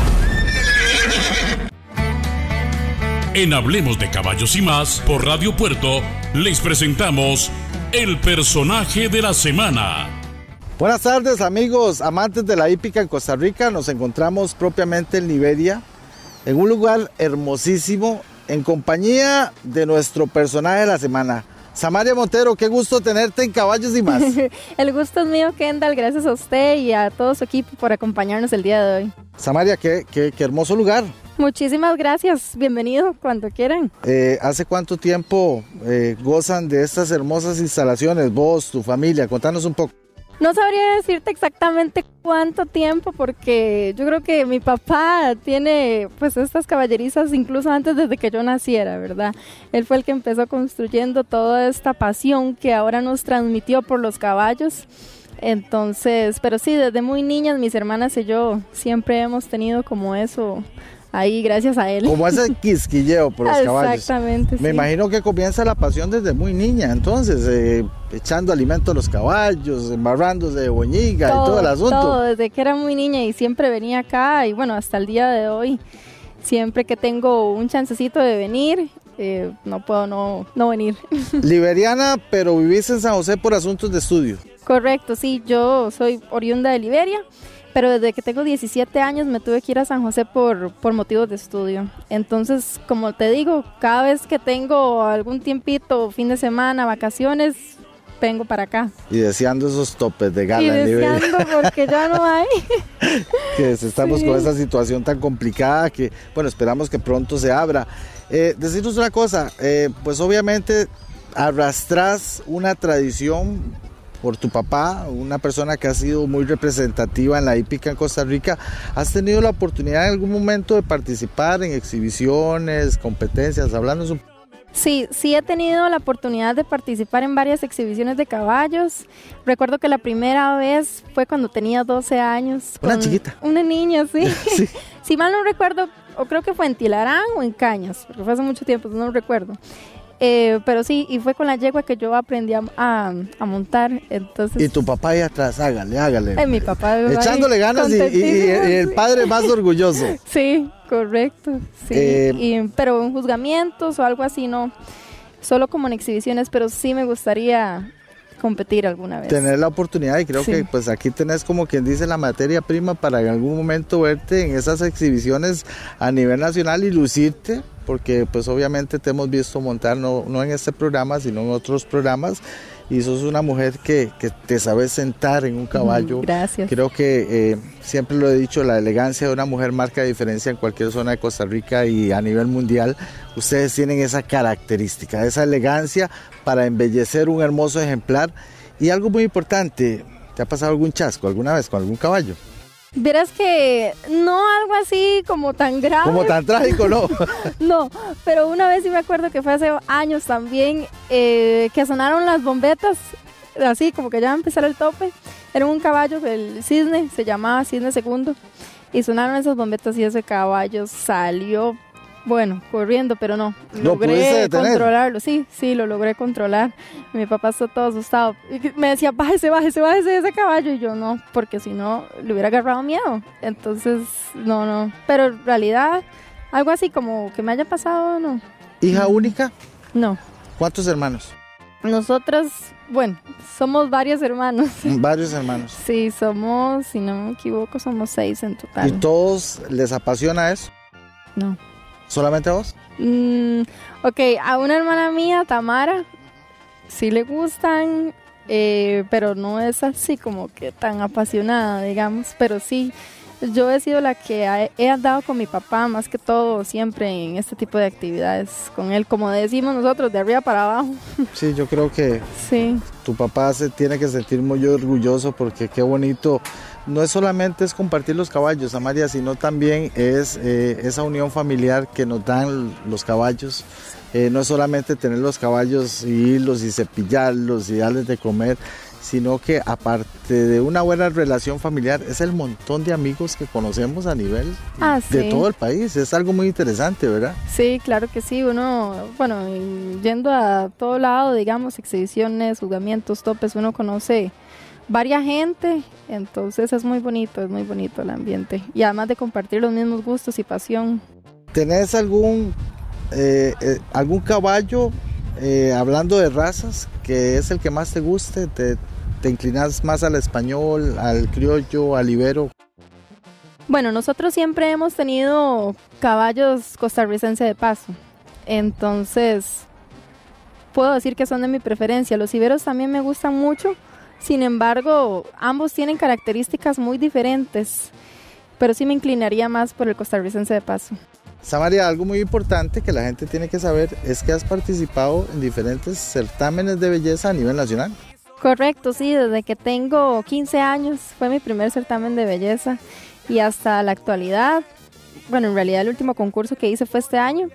En Hablemos de Caballos y Más, por Radio Puerto, les presentamos el personaje de la semana. Buenas tardes, amigos amantes de la hípica en Costa Rica. Nos encontramos propiamente en Liberia, en un lugar hermosísimo, en compañía de nuestro personaje de la semana. Samaria Montero, qué gusto tenerte en Caballos y Más. El gusto es mío, Kendall, gracias a usted y a todo su equipo por acompañarnos el día de hoy. Samaria, qué, qué, qué hermoso lugar. Muchísimas gracias, bienvenido cuando quieran. Eh, ¿Hace cuánto tiempo eh, gozan de estas hermosas instalaciones, vos, tu familia? Contanos un poco. No sabría decirte exactamente cuánto tiempo, porque yo creo que mi papá tiene pues estas caballerizas incluso antes desde que yo naciera, ¿verdad? Él fue el que empezó construyendo toda esta pasión que ahora nos transmitió por los caballos. Entonces, pero sí, desde muy niñas mis hermanas y yo siempre hemos tenido como eso ahí, gracias a él. Como ese quisquilleo por los caballos. Exactamente, Me sí. imagino que comienza la pasión desde muy niña, entonces, eh, echando alimento a los caballos, embarrándose de boñiga todo, y todo el asunto. Todo, desde que era muy niña y siempre venía acá y bueno, hasta el día de hoy, siempre que tengo un chancecito de venir, eh, no puedo no, no venir. Liberiana, pero vivís en San José por asuntos de estudio. Correcto, sí, yo soy oriunda de Liberia, pero desde que tengo diecisiete años me tuve que ir a San José por, por motivos de estudio. Entonces, como te digo, cada vez que tengo algún tiempito, fin de semana, vacaciones, vengo para acá. Y deseando esos topes de gala y en Liberia. deseando porque ya no hay. Que estamos sí. con esa situación tan complicada que, bueno, esperamos que pronto se abra. Eh, decirnos una cosa, eh, pues obviamente arrastras una tradición por tu papá, una persona que ha sido muy representativa en la hípica en Costa Rica. ¿Has tenido la oportunidad en algún momento de participar en exhibiciones, competencias? Háblanos un poco. Sí, sí he tenido la oportunidad de participar en varias exhibiciones de caballos. Recuerdo que la primera vez fue cuando tenía doce años. Una chiquita. Una niña, sí. sí. Si mal no recuerdo, o creo que fue en Tilarán o en Cañas, porque fue hace mucho tiempo, no lo recuerdo. Eh, pero sí, y fue con la yegua que yo aprendí a, a, a montar, entonces... Y tu papá ahí atrás, hágale, hágale. Ay, mi papá... Echándole ganas y, y, y el padre más orgulloso. Sí, correcto, sí. Eh, y, pero en juzgamientos o algo así, no. Solo como en exhibiciones, pero sí me gustaría competir alguna vez. Tener la oportunidad, y creo sí. que pues aquí tenés, como quien dice, la materia prima para en algún momento verte en esas exhibiciones a nivel nacional y lucirte, porque pues obviamente te hemos visto montar, no, no en este programa, sino en otros programas, y sos una mujer que, que te sabes sentar en un caballo. Gracias. Creo que eh, siempre lo he dicho, la elegancia de una mujer marca diferencia en cualquier zona de Costa Rica y a nivel mundial. Ustedes tienen esa característica, esa elegancia para embellecer un hermoso ejemplar. Y algo muy importante, ¿te ha pasado algún chasco alguna vez con algún caballo? Verás que no algo así como tan grave. Como tan trágico, ¿no? No, pero una vez sí me acuerdo que fue hace años también, eh, que sonaron las bombetas, así como que ya va a empezar el tope. Era un caballo, el Cisne, se llamaba Cisne Segundo, y sonaron esas bombetas y ese caballo salió, bueno, corriendo, pero no, logré controlarlo, sí, sí, lo logré controlar. Mi papá está todo asustado, me decía, bájese, bájese, bájese de ese caballo, y yo no, porque si no, le hubiera agarrado miedo, entonces, no, no, pero en realidad, algo así como que me haya pasado, no. ¿Hija única? No. ¿Cuántos hermanos? Nosotros, bueno, somos varios hermanos. Varios hermanos. Sí, somos, si no me equivoco, somos seis en total. ¿Y todos les apasiona eso? No. ¿Solamente a vos? Mm, ok, a una hermana mía, Tamara, sí le gustan, eh, pero no es así como que tan apasionada, digamos, pero sí, yo he sido la que ha, he andado con mi papá más que todo siempre en este tipo de actividades, con él, como decimos nosotros, de arriba para abajo. Sí, yo creo que sí. Tu papá se tiene que sentir muy orgulloso, porque qué bonito. No es solamente es compartir los caballos, Amaria, sino también es eh, esa unión familiar que nos dan los caballos. Eh, no es solamente tener los caballos y irlos y cepillarlos y darles de comer, sino que aparte de una buena relación familiar, es el montón de amigos que conocemos a nivel ah, de sí. todo el país. Es algo muy interesante, ¿verdad? Sí, claro que sí. Uno, bueno, yendo a todo lado, digamos, exhibiciones, juzgamientos, topes, uno conoce varias gente, entonces es muy bonito, es muy bonito el ambiente, y además de compartir los mismos gustos y pasión. ¿Tenés algún eh, eh, algún caballo, eh, hablando de razas, que es el que más te guste? ¿Te, te inclinas más al español, al criollo, al ibero? Bueno, nosotros siempre hemos tenido caballos costarricenses de paso, entonces puedo decir que son de mi preferencia. Los iberos también me gustan mucho. Sin embargo, ambos tienen características muy diferentes, pero sí me inclinaría más por el costarricense de paso. Samaria, algo muy importante que la gente tiene que saber es que has participado en diferentes certámenes de belleza a nivel nacional. Correcto, sí, desde que tengo quince años fue mi primer certamen de belleza y hasta la actualidad, bueno, en realidad el último concurso que hice fue este año.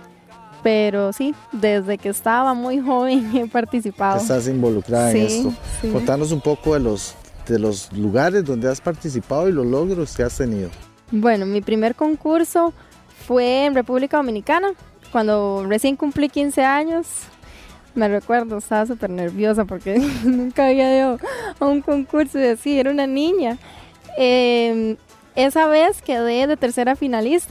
Pero sí, desde que estaba muy joven he participado. Estás involucrada sí, en esto. Sí. Contanos un poco de los, de los lugares donde has participado y los logros que has tenido. Bueno, mi primer concurso fue en República Dominicana, cuando recién cumplí quince años. Me recuerdo, estaba súper nerviosa porque nunca había ido a un concurso y así, era una niña. Eh, esa vez quedé de tercera finalista.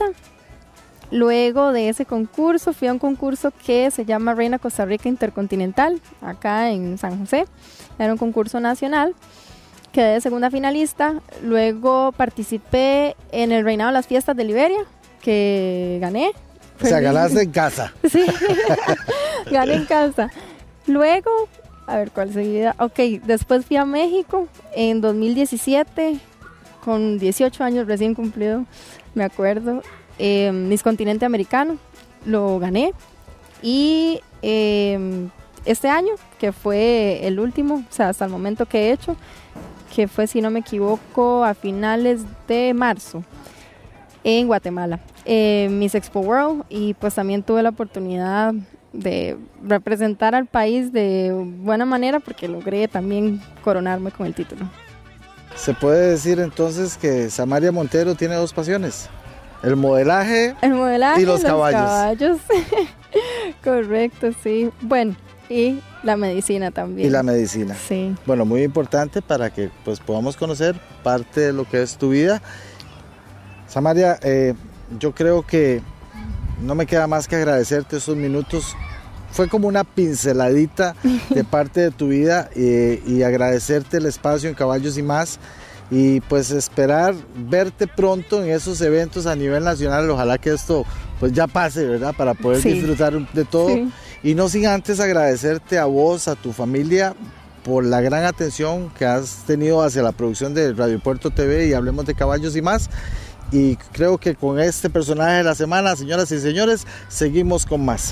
Luego de ese concurso fui a un concurso que se llama Reina Costa Rica Intercontinental, acá en San José. Era un concurso nacional, quedé de segunda finalista. Luego participé en el Reinado de las Fiestas de Liberia, que gané. O sea, ganaste en casa. Sí, gané en casa. Luego, a ver cuál seguida. Ok, después fui a México en dos mil diecisiete, con dieciocho años recién cumplido, me acuerdo. Eh, Miss Continente Americano, lo gané, y eh, este año, que fue el último, o sea, hasta el momento que he hecho, que fue, si no me equivoco, a finales de marzo, en Guatemala, eh, Miss Expo World, y pues también tuve la oportunidad de representar al país de buena manera, porque logré también coronarme con el título. ¿Se puede decir entonces que Samaria Montero tiene dos pasiones? El modelaje, el modelaje y los, los caballos. caballos. Correcto, sí. Bueno, y la medicina también. Y la medicina. Sí. Bueno, muy importante para que pues podamos conocer parte de lo que es tu vida. Samaria, eh, yo creo que no me queda más que agradecerte estos minutos. Fue como una pinceladita de parte de tu vida eh, y agradecerte el espacio en Caballos y Más. Y pues esperar verte pronto en esos eventos a nivel nacional. Ojalá que esto pues ya pase, ¿verdad? Para poder sí. disfrutar de todo. Sí. Y no sin antes agradecerte a vos, a tu familia, por la gran atención que has tenido hacia la producción de Radio Puerto T V y Hablemos de Caballos y Más. Y creo que con este personaje de la semana, señoras y señores, seguimos con más.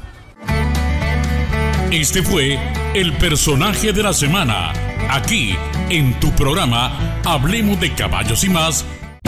Este fue el personaje de la semana, aquí en tu programa Hablemos de Caballos y Más.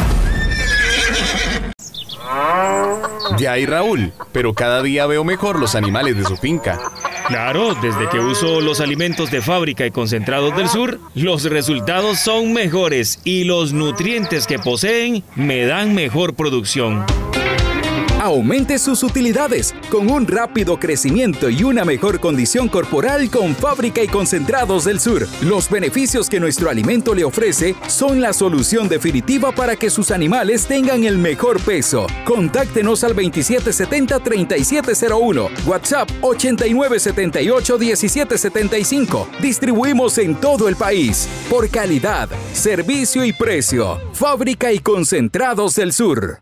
Ya hay Raúl, pero cada día veo mejor los animales de su finca. Claro, desde que uso los alimentos de fábrica y concentrados del sur, los resultados son mejores y los nutrientes que poseen me dan mejor producción. Aumente sus utilidades con un rápido crecimiento y una mejor condición corporal con Fábrica y Concentrados del Sur. Los beneficios que nuestro alimento le ofrece son la solución definitiva para que sus animales tengan el mejor peso. Contáctenos al veintisiete setenta, treinta y siete cero uno, WhatsApp ochenta y nueve setenta y ocho, diecisiete setenta y cinco. Distribuimos en todo el país. Por calidad, servicio y precio. Fábrica y Concentrados del Sur.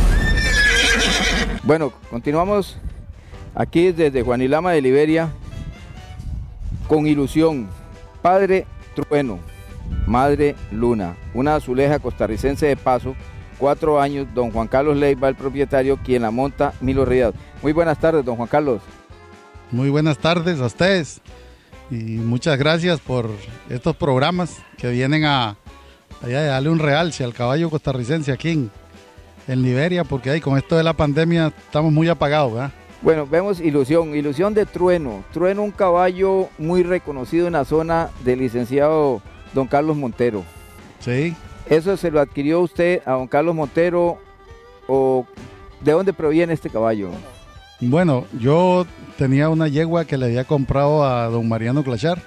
Bueno, continuamos aquí desde Juanilama de Liberia con ilusión. Padre Trueno, Madre Luna, una azuleja costarricense de paso, cuatro años, don Juan Carlos Leiva, el propietario, quien la monta, Milo Rivas. Muy buenas tardes, don Juan Carlos. Muy buenas tardes a ustedes y muchas gracias por estos programas que vienen a, a darle un realce al caballo costarricense aquí en en Liberia, porque ahí con esto de la pandemia estamos muy apagados, ¿verdad? Bueno, vemos ilusión, ilusión de Trueno. Trueno, un caballo muy reconocido en la zona del licenciado don Carlos Montero. Sí. ¿Eso se lo adquirió usted a don Carlos Montero o de dónde proviene este caballo? Bueno, yo tenía una yegua que le había comprado a don Mariano Clachar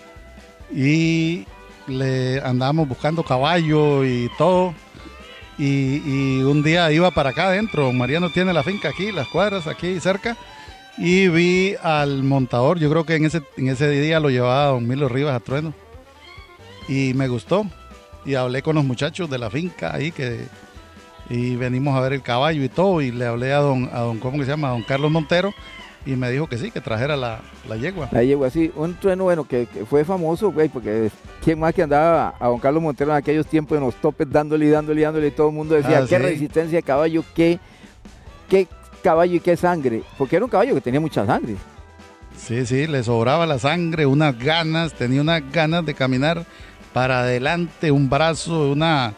y le andábamos buscando caballo y todo. Y, y un día iba para acá adentro, Mariano tiene la finca aquí, las cuadras aquí cerca, y vi al montador, yo creo que en ese, en ese día lo llevaba don Milo Rivas a Trueno, y me gustó, y hablé con los muchachos de la finca ahí, que, y venimos a ver el caballo y todo, y le hablé a don, a don ¿cómo que se llama? A don Carlos Montero, y me dijo que sí, que trajera la, la yegua. La yegua, sí, un Trueno, bueno, que, que fue famoso, güey, porque quién más que andaba a don Carlos Montero en aquellos tiempos en los topes dándole y dándole y dándole, y todo el mundo decía, ah, qué sí. Resistencia de caballo, qué, qué caballo y qué sangre, porque era un caballo que tenía mucha sangre. Sí, sí, le sobraba la sangre, unas ganas, tenía unas ganas de caminar para adelante, un brazo, una...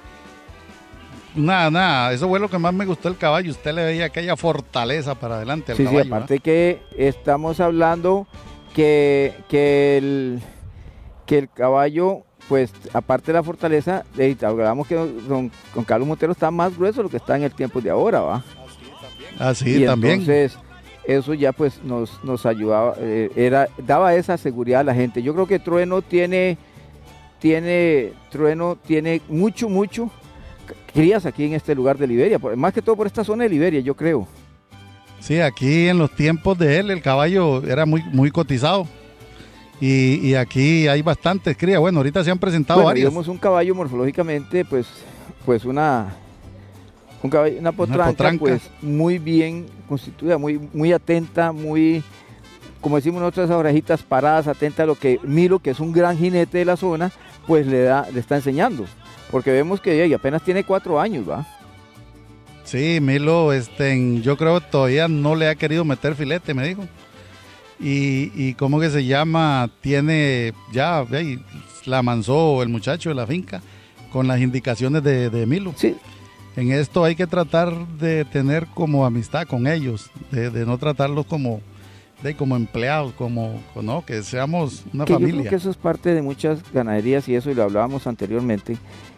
Nada, nada, eso fue lo que más me gustó del caballo, usted le veía aquella fortaleza para adelante al sí, caballo. Sí, aparte ¿no? que estamos hablando que, que, el, que el caballo, pues aparte de la fortaleza, eh, hablamos que don, don Carlos Montero está más grueso de lo que está en el tiempo de ahora, ¿va? Ah, sí, y también. Entonces, eso ya pues nos, nos ayudaba, eh, era, daba esa seguridad a la gente. Yo creo que Trueno tiene, tiene, Trueno tiene mucho, mucho crías aquí en este lugar de Liberia, más que todo por esta zona de Liberia, yo creo. Sí, aquí en los tiempos de él el caballo era muy, muy cotizado y, y aquí hay bastantes crías. Bueno, ahorita se han presentado bueno, varias. Digamos un caballo morfológicamente, pues, pues una, un caballo, una, potranca, una potranca, pues muy bien constituida, muy, muy atenta, muy, como decimos nosotros, esas orejitas paradas, atenta a lo que Milo, que es un gran jinete de la zona, pues le da, le está enseñando. Porque vemos que ella apenas tiene cuatro años, ¿va? Sí, Milo, este, yo creo que todavía no le ha querido meter filete, me dijo. Y, y ¿cómo que se llama? Tiene, ya, ve, la amansó el muchacho de la finca con las indicaciones de, de Milo. Sí. En esto hay que tratar de tener como amistad con ellos, de, de no tratarlos como, de, como empleados, como, ¿no? Que seamos una que familia. Yo creo que eso es parte de muchas ganaderías y eso, y lo hablábamos anteriormente,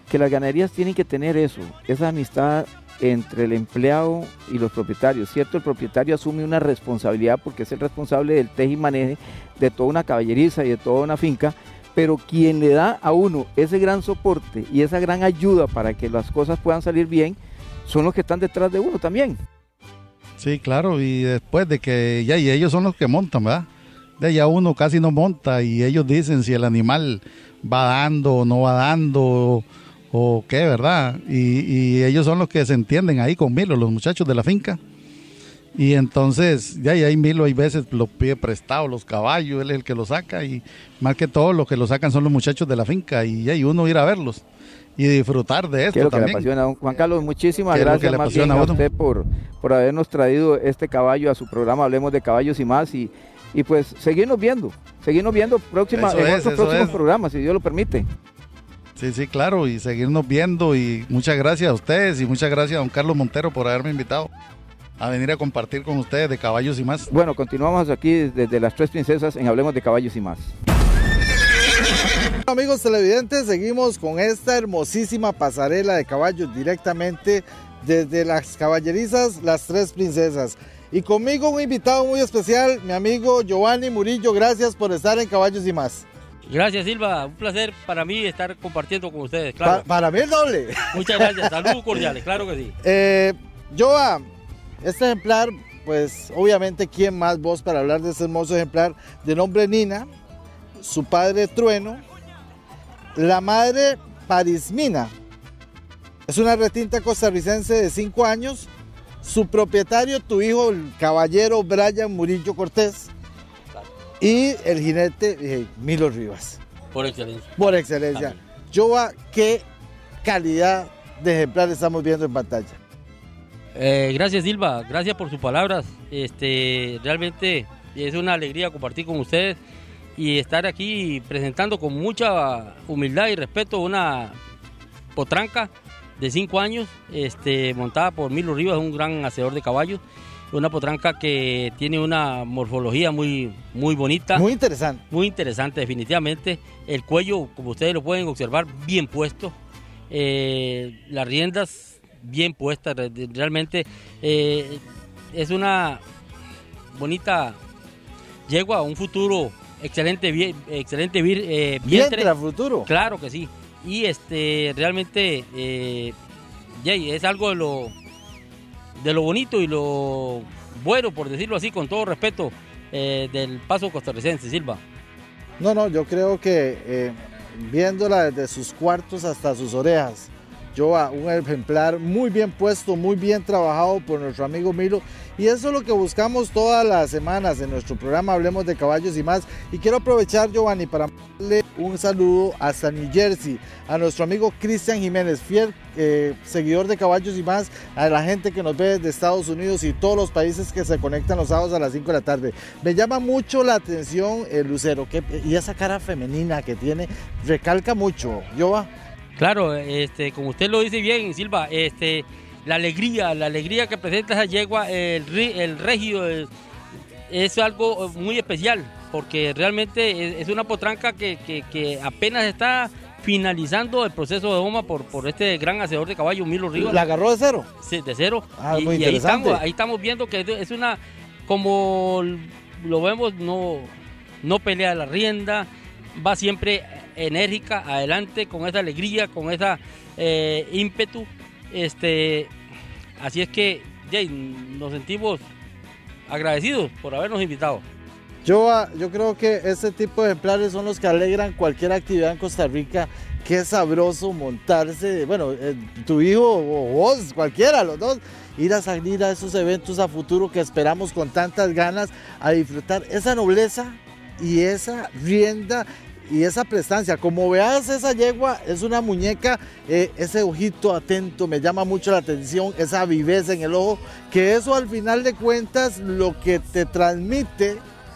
que las ganaderías tienen que tener eso, esa amistad entre el empleado y los propietarios, ¿cierto? El propietario asume una responsabilidad porque es el responsable del teje y maneje de toda una caballeriza y de toda una finca, pero quien le da a uno ese gran soporte y esa gran ayuda para que las cosas puedan salir bien, son los que están detrás de uno también. Sí, claro, y después de que ya, y ellos son los que montan, ¿verdad? De ya uno casi no monta y ellos dicen si el animal va dando o no va dando o, o qué, ¿verdad? Y, y ellos son los que se entienden ahí con Milo, los muchachos de la finca. Y entonces, ya, y ahí Milo hay veces los pide prestado los caballos, él es el que los saca y más que todo los que los sacan son los muchachos de la finca y ya, y uno ir a verlos y disfrutar de esto Quiero también. Que le apasiona, don Juan Carlos, muchísimas ¿Qué gracias le más bien apasiona a a uno? usted por, por habernos traído este caballo a su programa Hablemos de Caballos y Más y, y pues seguirnos viendo, seguirnos viendo próxima, Eso en es, otros eso próximos es. programas, si Dios lo permite. Sí, sí, claro, y seguirnos viendo y muchas gracias a ustedes y muchas gracias a don Carlos Montero por haberme invitado a venir a compartir con ustedes de Caballos y Más. Bueno, continuamos aquí desde las Tres Princesas en Hablemos de Caballos y Más. Amigos televidentes, seguimos con esta hermosísima pasarela de caballos directamente desde las caballerizas Las Tres Princesas. Y conmigo un invitado muy especial, mi amigo Giovanni Murillo, gracias por estar en Caballos y Más. Gracias, Silva, un placer para mí estar compartiendo con ustedes, claro. Pa para mí el doble. Muchas gracias, saludos cordiales, claro que sí. Eh, Joa, este ejemplar, pues obviamente, ¿quién más vos para hablar de este hermoso ejemplar? De nombre Nina, su padre Trueno, la madre Parismina. Es una retinta costarricense de cinco años. Su propietario, tu hijo, el caballero Brian Murillo Cortés. Y el jinete eh, Milo Rivas. Por excelencia. Por excelencia. Joa, ¿qué calidad de ejemplar estamos viendo en pantalla? Eh, gracias, Silva, gracias por sus palabras. Este, realmente es una alegría compartir con ustedes y estar aquí presentando con mucha humildad y respeto una potranca de cinco años, este, montada por Milo Rivas, un gran hacedor de caballos. Una potranca que tiene una morfología muy, muy bonita. Muy interesante. Muy interesante, definitivamente. El cuello, como ustedes lo pueden observar, bien puesto. Eh, las riendas bien puestas. Realmente eh, es una bonita yegua, un futuro excelente, bien, excelente vir, eh, vientre. ¿Vientre a futuro? Claro que sí. Y este realmente eh, yeah, es algo de lo... de lo bonito y lo bueno, por decirlo así, con todo respeto, eh, del paso costarricense, Silva. No, no, yo creo que eh, viéndola desde sus cuartos hasta sus orejas, Joa, un ejemplar muy bien puesto, muy bien trabajado por nuestro amigo Milo, y eso es lo que buscamos todas las semanas en nuestro programa Hablemos de Caballos y Más. Y quiero aprovechar, Giovanni, para darle un saludo hasta New Jersey a nuestro amigo Cristian Jiménez, fiel eh, seguidor de Caballos y Más, a la gente que nos ve desde Estados Unidos y todos los países que se conectan los sábados a las cinco de la tarde. Me llama mucho la atención el lucero, que, y esa cara femenina que tiene, recalca mucho. Joa. Claro, este, como usted lo dice bien, Silva, este, la alegría, la alegría que presenta esa yegua, el, el regio, es, es algo muy especial, porque realmente es, es una potranca que, que, que apenas está finalizando el proceso de doma por, por este gran hacedor de caballo, Milo Rivas. ¿La agarró de cero? Sí, de cero. Ah, y, muy y ahí interesante. estamos, ahí estamos viendo que es una, como lo vemos, no, no pelea la rienda, va siempre enérgica, adelante, con esa alegría, con esa eh, ímpetu. Este, así es que Jay, nos sentimos agradecidos por habernos invitado. Yo, yo creo que este tipo de ejemplares son los que alegran cualquier actividad en Costa Rica. Qué sabroso montarse, bueno, eh, tu hijo o vos, cualquiera, los dos, ir a salir a esos eventos a futuro que esperamos con tantas ganas, a disfrutar esa nobleza y esa rienda y esa prestancia. Como veas, esa yegua es una muñeca, eh, ese ojito atento me llama mucho la atención, esa viveza en el ojo, que eso al final de cuentas lo que te transmite,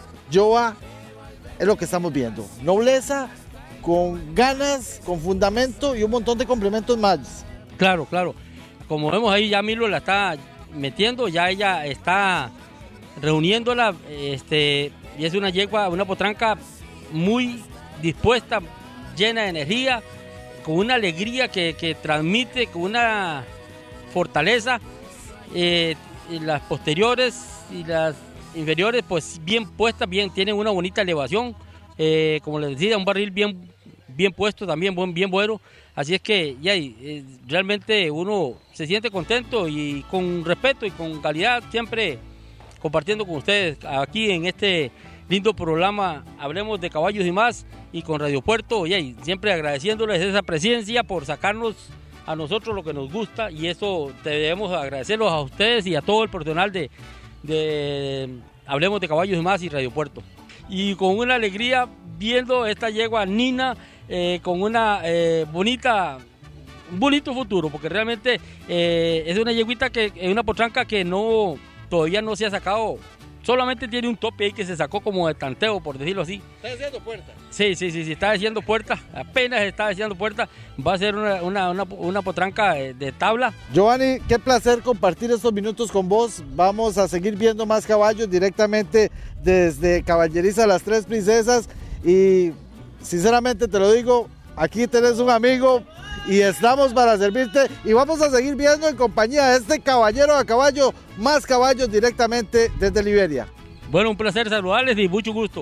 Joa, es lo que estamos viendo. Nobleza con ganas, con fundamento y un montón de complementos más. Claro, claro. Como vemos ahí, ya Milo la está metiendo, ya ella está reuniéndola, este, y es una yegua, una potranca muy dispuesta, llena de energía, con una alegría que, que transmite, con una fortaleza. Eh, y las posteriores y las inferiores pues bien puestas, bien, tienen una bonita elevación, eh, como les decía, un barril bien, bien puesto también, buen, bien bueno, así es que ya, eh, realmente uno se siente contento y con respeto y con calidad, siempre compartiendo con ustedes aquí en este lindo programa Hablemos de Caballos y Más, y con Radio Puerto, ya, siempre agradeciéndoles esa presencia por sacarnos a nosotros lo que nos gusta, y eso debemos agradecerlos a ustedes y a todo el personal de, de Hablemos de Caballos y Más y Radio Puerto. Y con una alegría viendo esta yegua Nina eh, con una eh, bonita, un bonito futuro, porque realmente eh, es una yeguita que es una potranca que no, todavía no se ha sacado. Solamente tiene un tope ahí que se sacó como de tanteo, por decirlo así. ¿Está haciendo puerta? Sí, sí, sí, sí, está haciendo puerta, apenas está haciendo puerta. Va a ser una, una, una, una potranca de, de tabla. Giovanni, qué placer compartir estos minutos con vos. Vamos a seguir viendo más caballos directamente desde Caballeriza Las Tres Princesas. Y sinceramente te lo digo, aquí tenés un amigo y estamos para servirte, y vamos a seguir viendo en compañía de este caballero a caballo, más caballos directamente desde Liberia. Bueno, un placer saludarles y mucho gusto.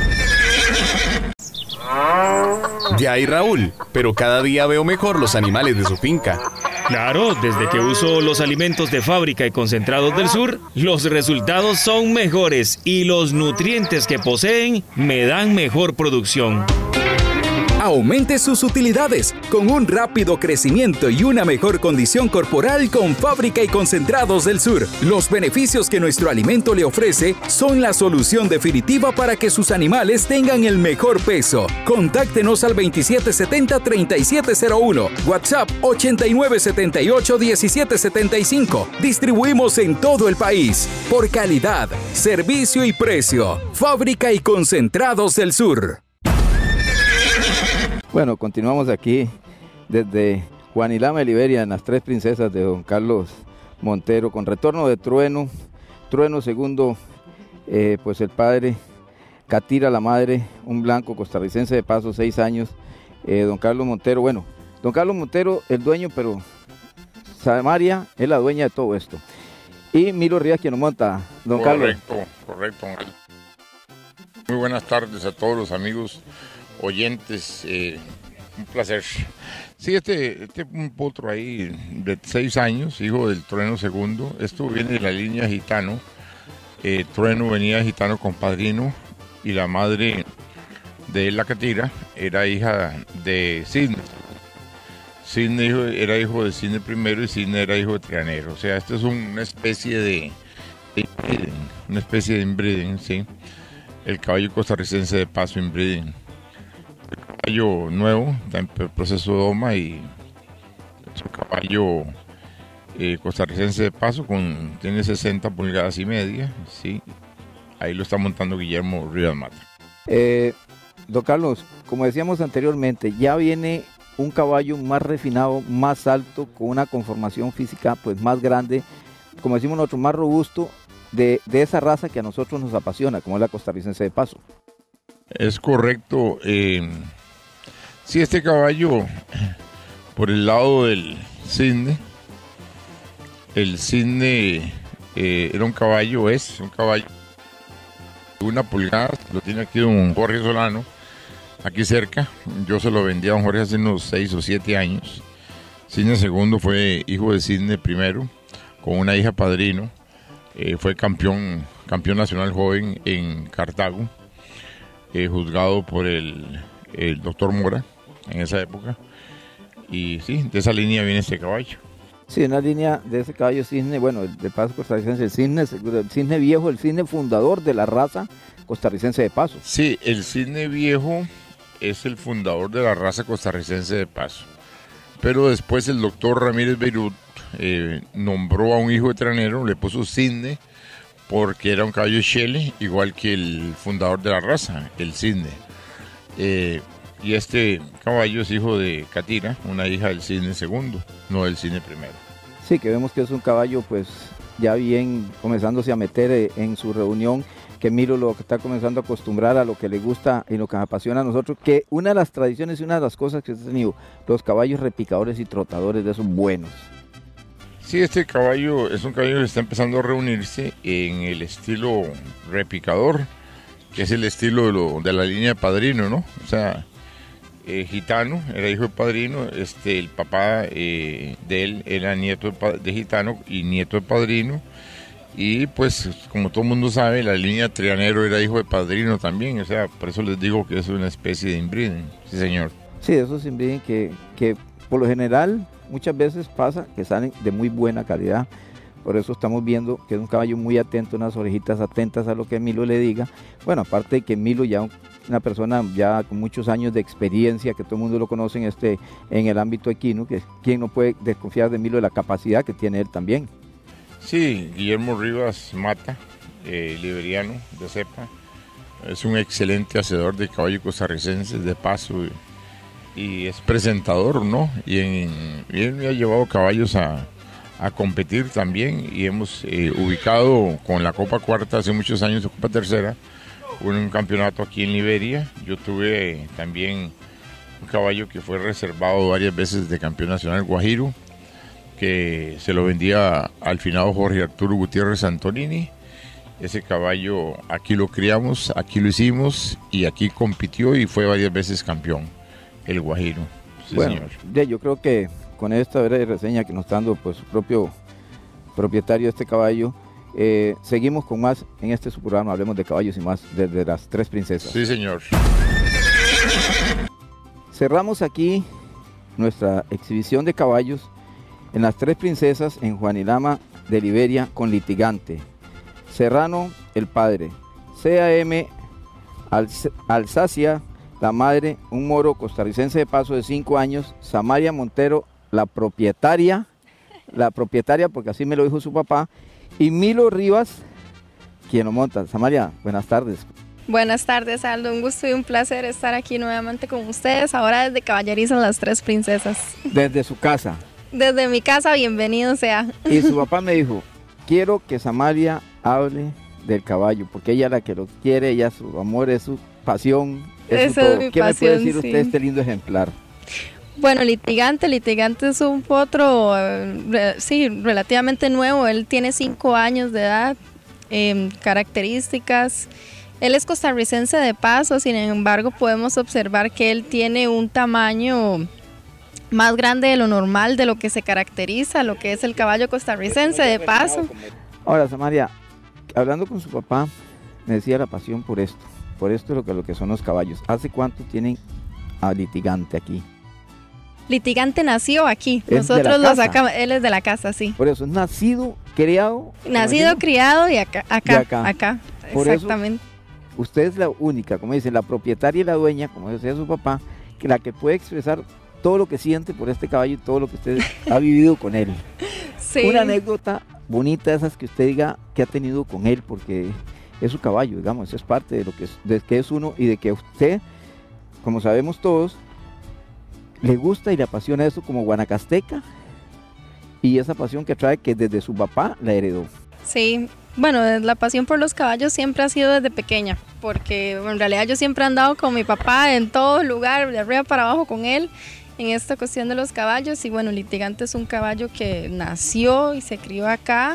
De ahí Raúl, pero cada día veo mejor los animales de su finca. Claro, desde que uso los alimentos de fábrica y concentrados del sur, los resultados son mejores y los nutrientes que poseen me dan mejor producción. Aumente sus utilidades con un rápido crecimiento y una mejor condición corporal con Fábrica y Concentrados del Sur. Los beneficios que nuestro alimento le ofrece son la solución definitiva para que sus animales tengan el mejor peso. Contáctenos al veintisiete setenta, treinta y siete cero uno, WhatsApp ochenta y nueve setenta y ocho, diecisiete setenta y cinco. Distribuimos en todo el país. Por calidad, servicio y precio. Fábrica y Concentrados del Sur. Bueno, continuamos aquí desde Juanilama, Liberia, en Las Tres Princesas de don Carlos Montero, con retorno de Trueno, Trueno segundo, eh, pues el padre, Catira la madre, un blanco costarricense de paso, seis años, eh, don Carlos Montero, bueno, don Carlos Montero, el dueño, pero Samaria es la dueña de todo esto. Y Milo Rivas quien nos monta, don Carlos. Correcto, correcto. Muy buenas tardes a todos los amigos oyentes, eh, un placer. Sí, este, este un potro ahí de seis años, hijo del Trueno segundo, esto viene de la línea gitano. Eh, Trueno venía gitano con padrino, y la madre de la Catira era hija de Sidney. Sidney hijo, era hijo de Sidney primero y Sidney era hijo de Trianero. O sea, esto es una especie de, de inbreeding, una especie de inbreeding, sí. El caballo costarricense de paso inbreeding. Caballo nuevo, está en proceso de doma, y es un caballo eh, costarricense de paso, con, tiene sesenta pulgadas y media, sí. Ahí lo está montando Guillermo Rivas Mata. Eh, don Carlos, como decíamos anteriormente, ya viene un caballo más refinado, más alto, con una conformación física pues más grande, como decimos nosotros, más robusto, de, de esa raza que a nosotros nos apasiona, como es la costarricense de paso. Es correcto. Eh, sí, este caballo, por el lado del cisne, el cisne eh, era un caballo, es un caballo de una pulgada, lo tiene aquí don Jorge Solano, aquí cerca. Yo se lo vendí a don Jorge hace unos seis o siete años. Cisne segundo fue hijo de Cisne primero, con una hija padrino. Eh, fue campeón, campeón nacional joven en Cartago. Eh, juzgado por el, el doctor Mora en esa época, y sí, de esa línea viene este caballo. Sí, una línea de ese caballo cisne, bueno, el de paso costarricense, el cisne, el cisne viejo, el cisne fundador de la raza costarricense de paso. Sí, el cisne viejo es el fundador de la raza costarricense de paso, pero después el doctor Ramírez Beirut eh, nombró a un hijo de Tranero, le puso cisne, porque era un caballo Shele, igual que el fundador de la raza, el cisne. Eh, y este caballo es hijo de Catira, una hija del cisne segundo, no del cisne primero. Sí, que vemos que es un caballo pues ya bien comenzándose a meter en su reunión, que Milo lo está comenzando a acostumbrar a lo que le gusta y lo que nos apasiona a nosotros, que una de las tradiciones y una de las cosas que se ha tenido, los caballos repicadores y trotadores de esos buenos. Sí, este caballo es un caballo que está empezando a reunirse en el estilo repicador, que es el estilo de, lo, de la línea de Padrino, ¿no? O sea, eh, Gitano, era hijo de Padrino, este, el papá eh, de él era nieto de, de Gitano y nieto de Padrino, y pues como todo el mundo sabe, la línea Trianero era hijo de Padrino también, o sea, por eso les digo que es una especie de inbreeding, sí señor. Sí, esos inbreeding que, que por lo general muchas veces pasa que salen de muy buena calidad. Por eso estamos viendo que es un caballo muy atento, unas orejitas atentas a lo que Milo le diga. Bueno, aparte de que Milo ya una persona ya con muchos años de experiencia, que todo el mundo lo conoce en, este, en el ámbito equino, que quien no puede desconfiar de Milo de la capacidad que tiene él también. Sí, Guillermo Rivas Mata, eh, liberiano de cepa, es un excelente hacedor de caballos costarricenses de paso y, y es presentador, ¿no? Y, en, y él me ha llevado caballos a... a competir también y hemos eh, ubicado con la Copa Cuarta hace muchos años, la Copa Tercera, un campeonato aquí en Liberia. Yo tuve eh, también un caballo que fue reservado varias veces de campeón nacional, Guajiro, que se lo vendía al finado Jorge Arturo Gutiérrez Antonini. Ese caballo aquí lo criamos, aquí lo hicimos y aquí compitió y fue varias veces campeón, el Guajiro. Sí, bueno, señor. Ya, yo creo que con esta breve reseña que nos está dando pues, su propio propietario de este caballo, eh, seguimos con más en este su programa, Hablemos de Caballos y Más, desde las Tres Princesas. Sí, señor. Cerramos aquí nuestra exhibición de caballos en las Tres Princesas en Juanilama de Liberia con Litigante, Serrano el padre, C A M Alz Alsacia la madre, un moro costarricense de paso de cinco años, Samaria Montero la propietaria, la propietaria porque así me lo dijo su papá, y Milo Rivas, quien lo monta. Samaria, buenas tardes. Buenas tardes, Aldo, un gusto y un placer estar aquí nuevamente con ustedes, ahora desde Caballeriza Las Tres Princesas. Desde su casa. Desde mi casa, bienvenido sea. Y su papá me dijo, quiero que Samaria hable del caballo, porque ella es la que lo quiere, ella su amor, es su pasión, es su todo. Es mi ¿Qué pasión, me puede decir sí. usted de este lindo ejemplar? Bueno, Litigante, Litigante es un potro, eh, re, sí, relativamente nuevo, él tiene cinco años de edad, eh, características, él es costarricense de paso, sin embargo podemos observar que él tiene un tamaño más grande de lo normal, de lo que se caracteriza, lo que es el caballo costarricense de paso. Ahora, Samaria, hablando con su papá, me decía la pasión por esto, por esto lo que, lo que son los caballos. ¿Hace cuánto tienen a Litigante aquí? Litigante nació aquí, ¿Es nosotros de la lo casa? sacamos, él es de la casa, sí. Por eso, es nacido, criado. Nacido, imagino, criado y acá, acá, de acá. acá, Por eso, exactamente. usted es la única, como dicen, la propietaria y la dueña, como decía su papá, que la que puede expresar todo lo que siente por este caballo y todo lo que usted ha vivido con él. Sí. Una anécdota bonita de esas que usted diga que ha tenido con él, porque es su caballo, digamos, eso es parte de lo que es, de que es uno y de que usted, como sabemos todos, le gusta y le apasiona eso como guanacasteca y esa pasión que trae que desde su papá la heredó. Sí, bueno, la pasión por los caballos siempre ha sido desde pequeña, porque en realidad yo siempre he andado con mi papá en todo lugar, de arriba para abajo con él, en esta cuestión de los caballos. Y bueno, Litigante es un caballo que nació y se crió acá.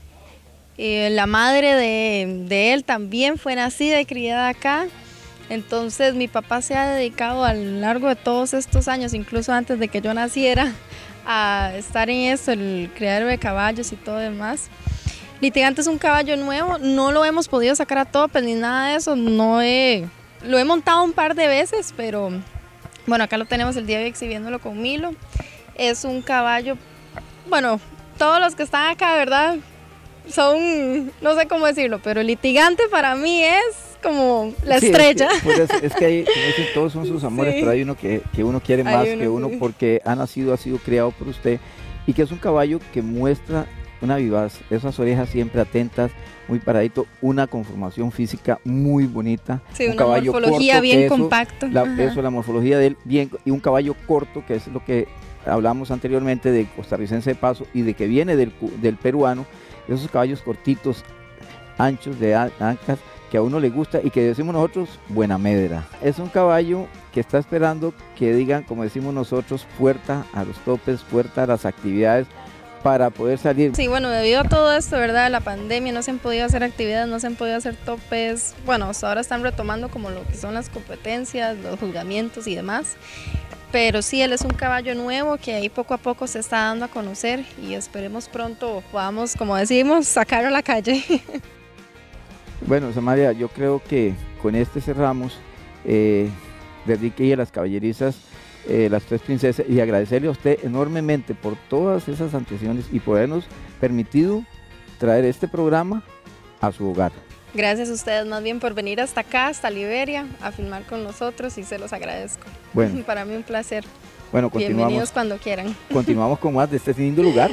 Eh, la madre de, de él también fue nacida y criada acá. Entonces mi papá se ha dedicado a lo largo de todos estos años, incluso antes de que yo naciera, a estar en esto, el criadero de caballos y todo demás. Litigante es un caballo nuevo, no lo hemos podido sacar a topes ni nada de eso, no he, lo he montado un par de veces, pero bueno, acá lo tenemos el día de hoy exhibiéndolo con Milo. Es un caballo, bueno, todos los que están acá, ¿verdad? Son, no sé cómo decirlo, pero Litigante para mí es como la sí, estrella. Es que, pues es, es que hay, como dicen, todos son sus amores, sí. Pero hay uno que, que uno quiere más uno, que uno sí. Porque ha nacido, ha sido criado por usted y que es un caballo que muestra una vivaz, esas orejas siempre atentas, muy paradito, una conformación física muy bonita. Sí, un una caballo morfología corto, bien eso, compacto. La, eso, la morfología de él, bien, y un caballo corto, que es lo que hablamos anteriormente de costarricense de paso y de que viene del, del peruano, esos caballos cortitos, anchos, de ancas, que a uno le gusta y que decimos nosotros, buena medra. Es un caballo que está esperando que digan, como decimos nosotros, puerta a los topes, puerta a las actividades, para poder salir. Sí, bueno, debido a todo esto, ¿verdad? La pandemia, no se han podido hacer actividades, no se han podido hacer topes. Bueno, hasta ahora están retomando como lo que son las competencias, los juzgamientos y demás. Pero sí, él es un caballo nuevo que ahí poco a poco se está dando a conocer y esperemos pronto podamos, como decimos, sacarlo a la calle. Bueno, Samaria, yo creo que con este cerramos, eh, dediqué a las caballerizas, eh, las tres princesas, y agradecerle a usted enormemente por todas esas atenciones y por habernos permitido traer este programa a su hogar. Gracias a ustedes más bien por venir hasta acá, hasta Liberia, a filmar con nosotros y se los agradezco. Bueno. Para mí un placer. Bueno, continuamos. Bienvenidos cuando quieran. Continuamos con más de este lindo lugar.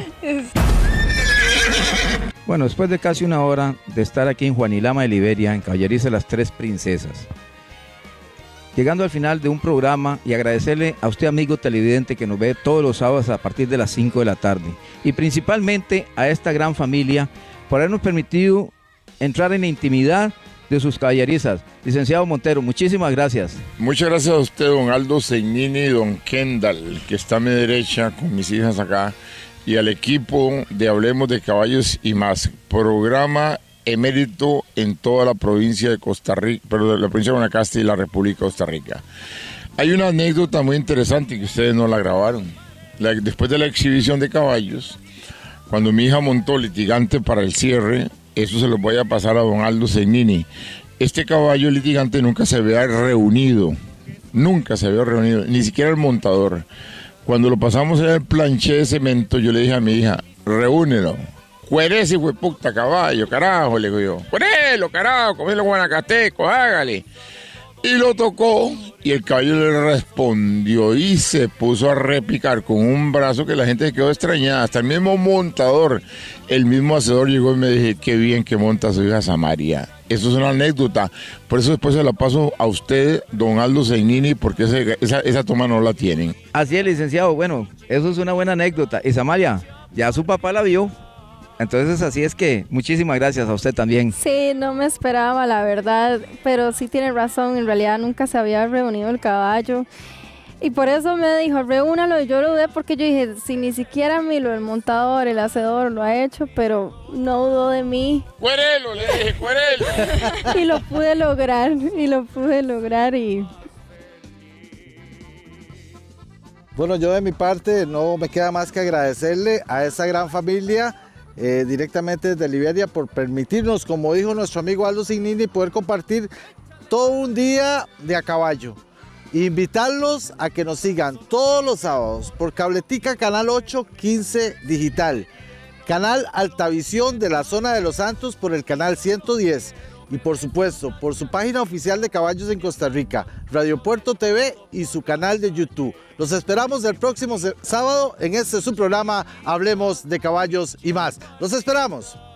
Bueno, después de casi una hora de estar aquí en Juanilama de Liberia, en Caballeriza Las Tres Princesas, llegando al final de un programa y agradecerle a usted, amigo televidente, que nos ve todos los sábados a partir de las cinco de la tarde, y principalmente a esta gran familia por habernos permitido entrar en la intimidad de sus caballerizas. Licenciado Montero, muchísimas gracias. Muchas gracias a usted, don Aldo Seignini y don Kendall, que está a mi derecha con mis hijas acá, y al equipo de Hablemos de Caballos y Más, programa emérito en toda la provincia de Costa Rica, pero de la provincia de Guanacaste y la República de Costa Rica. Hay una anécdota muy interesante que ustedes no la grabaron. La, después de la exhibición de caballos, cuando mi hija montó litigante para el cierre, eso se lo voy a pasar a don Aldo Seignini. Este caballo litigante nunca se había reunido, nunca se había reunido, ni siquiera el montador. Cuando lo pasamos en el planché de cemento, yo le dije a mi hija, reúnelo. Cuerece, fue puta caballo, carajo, le digo yo. Cuerelo, carajo, comelo guanacateco, hágale. Y lo tocó y el caballo le respondió y se puso a repicar con un brazo que la gente quedó extrañada. Hasta el mismo montador, el mismo hacedor llegó y me dije, qué bien que monta su hija Samaria. Eso es una anécdota. Por eso después se la paso a usted, don Aldo Seignini, porque ese, esa, esa toma no la tienen. Así es, licenciado. Bueno, eso es una buena anécdota. Y Samaria, ya su papá la vio. Entonces así es que muchísimas gracias a usted también. Sí, no me esperaba la verdad, pero sí tiene razón, en realidad nunca se había reunido el caballo y por eso me dijo reúnalo y yo lo dudé porque yo dije si ni siquiera Milo, el montador, el hacedor lo ha hecho, pero no dudó de mí. Cuerelo, le dije, cuerelo. Y lo pude lograr, y lo pude lograr y... Bueno, yo de mi parte no me queda más que agradecerle a esa gran familia Eh, directamente desde Liberia por permitirnos, como dijo nuestro amigo Aldo Seignini, poder compartir todo un día de a caballo. Invitarlos a que nos sigan todos los sábados por Cabletica Canal ocho quince Digital, Canal Altavisión de la zona de Los Santos por el Canal ciento diez y por supuesto por su página oficial de Caballos en Costa Rica, Radio Puerto T V y su canal de YouTube. Los esperamos el próximo sábado en este su programa Hablemos de Caballos y Más. Los esperamos.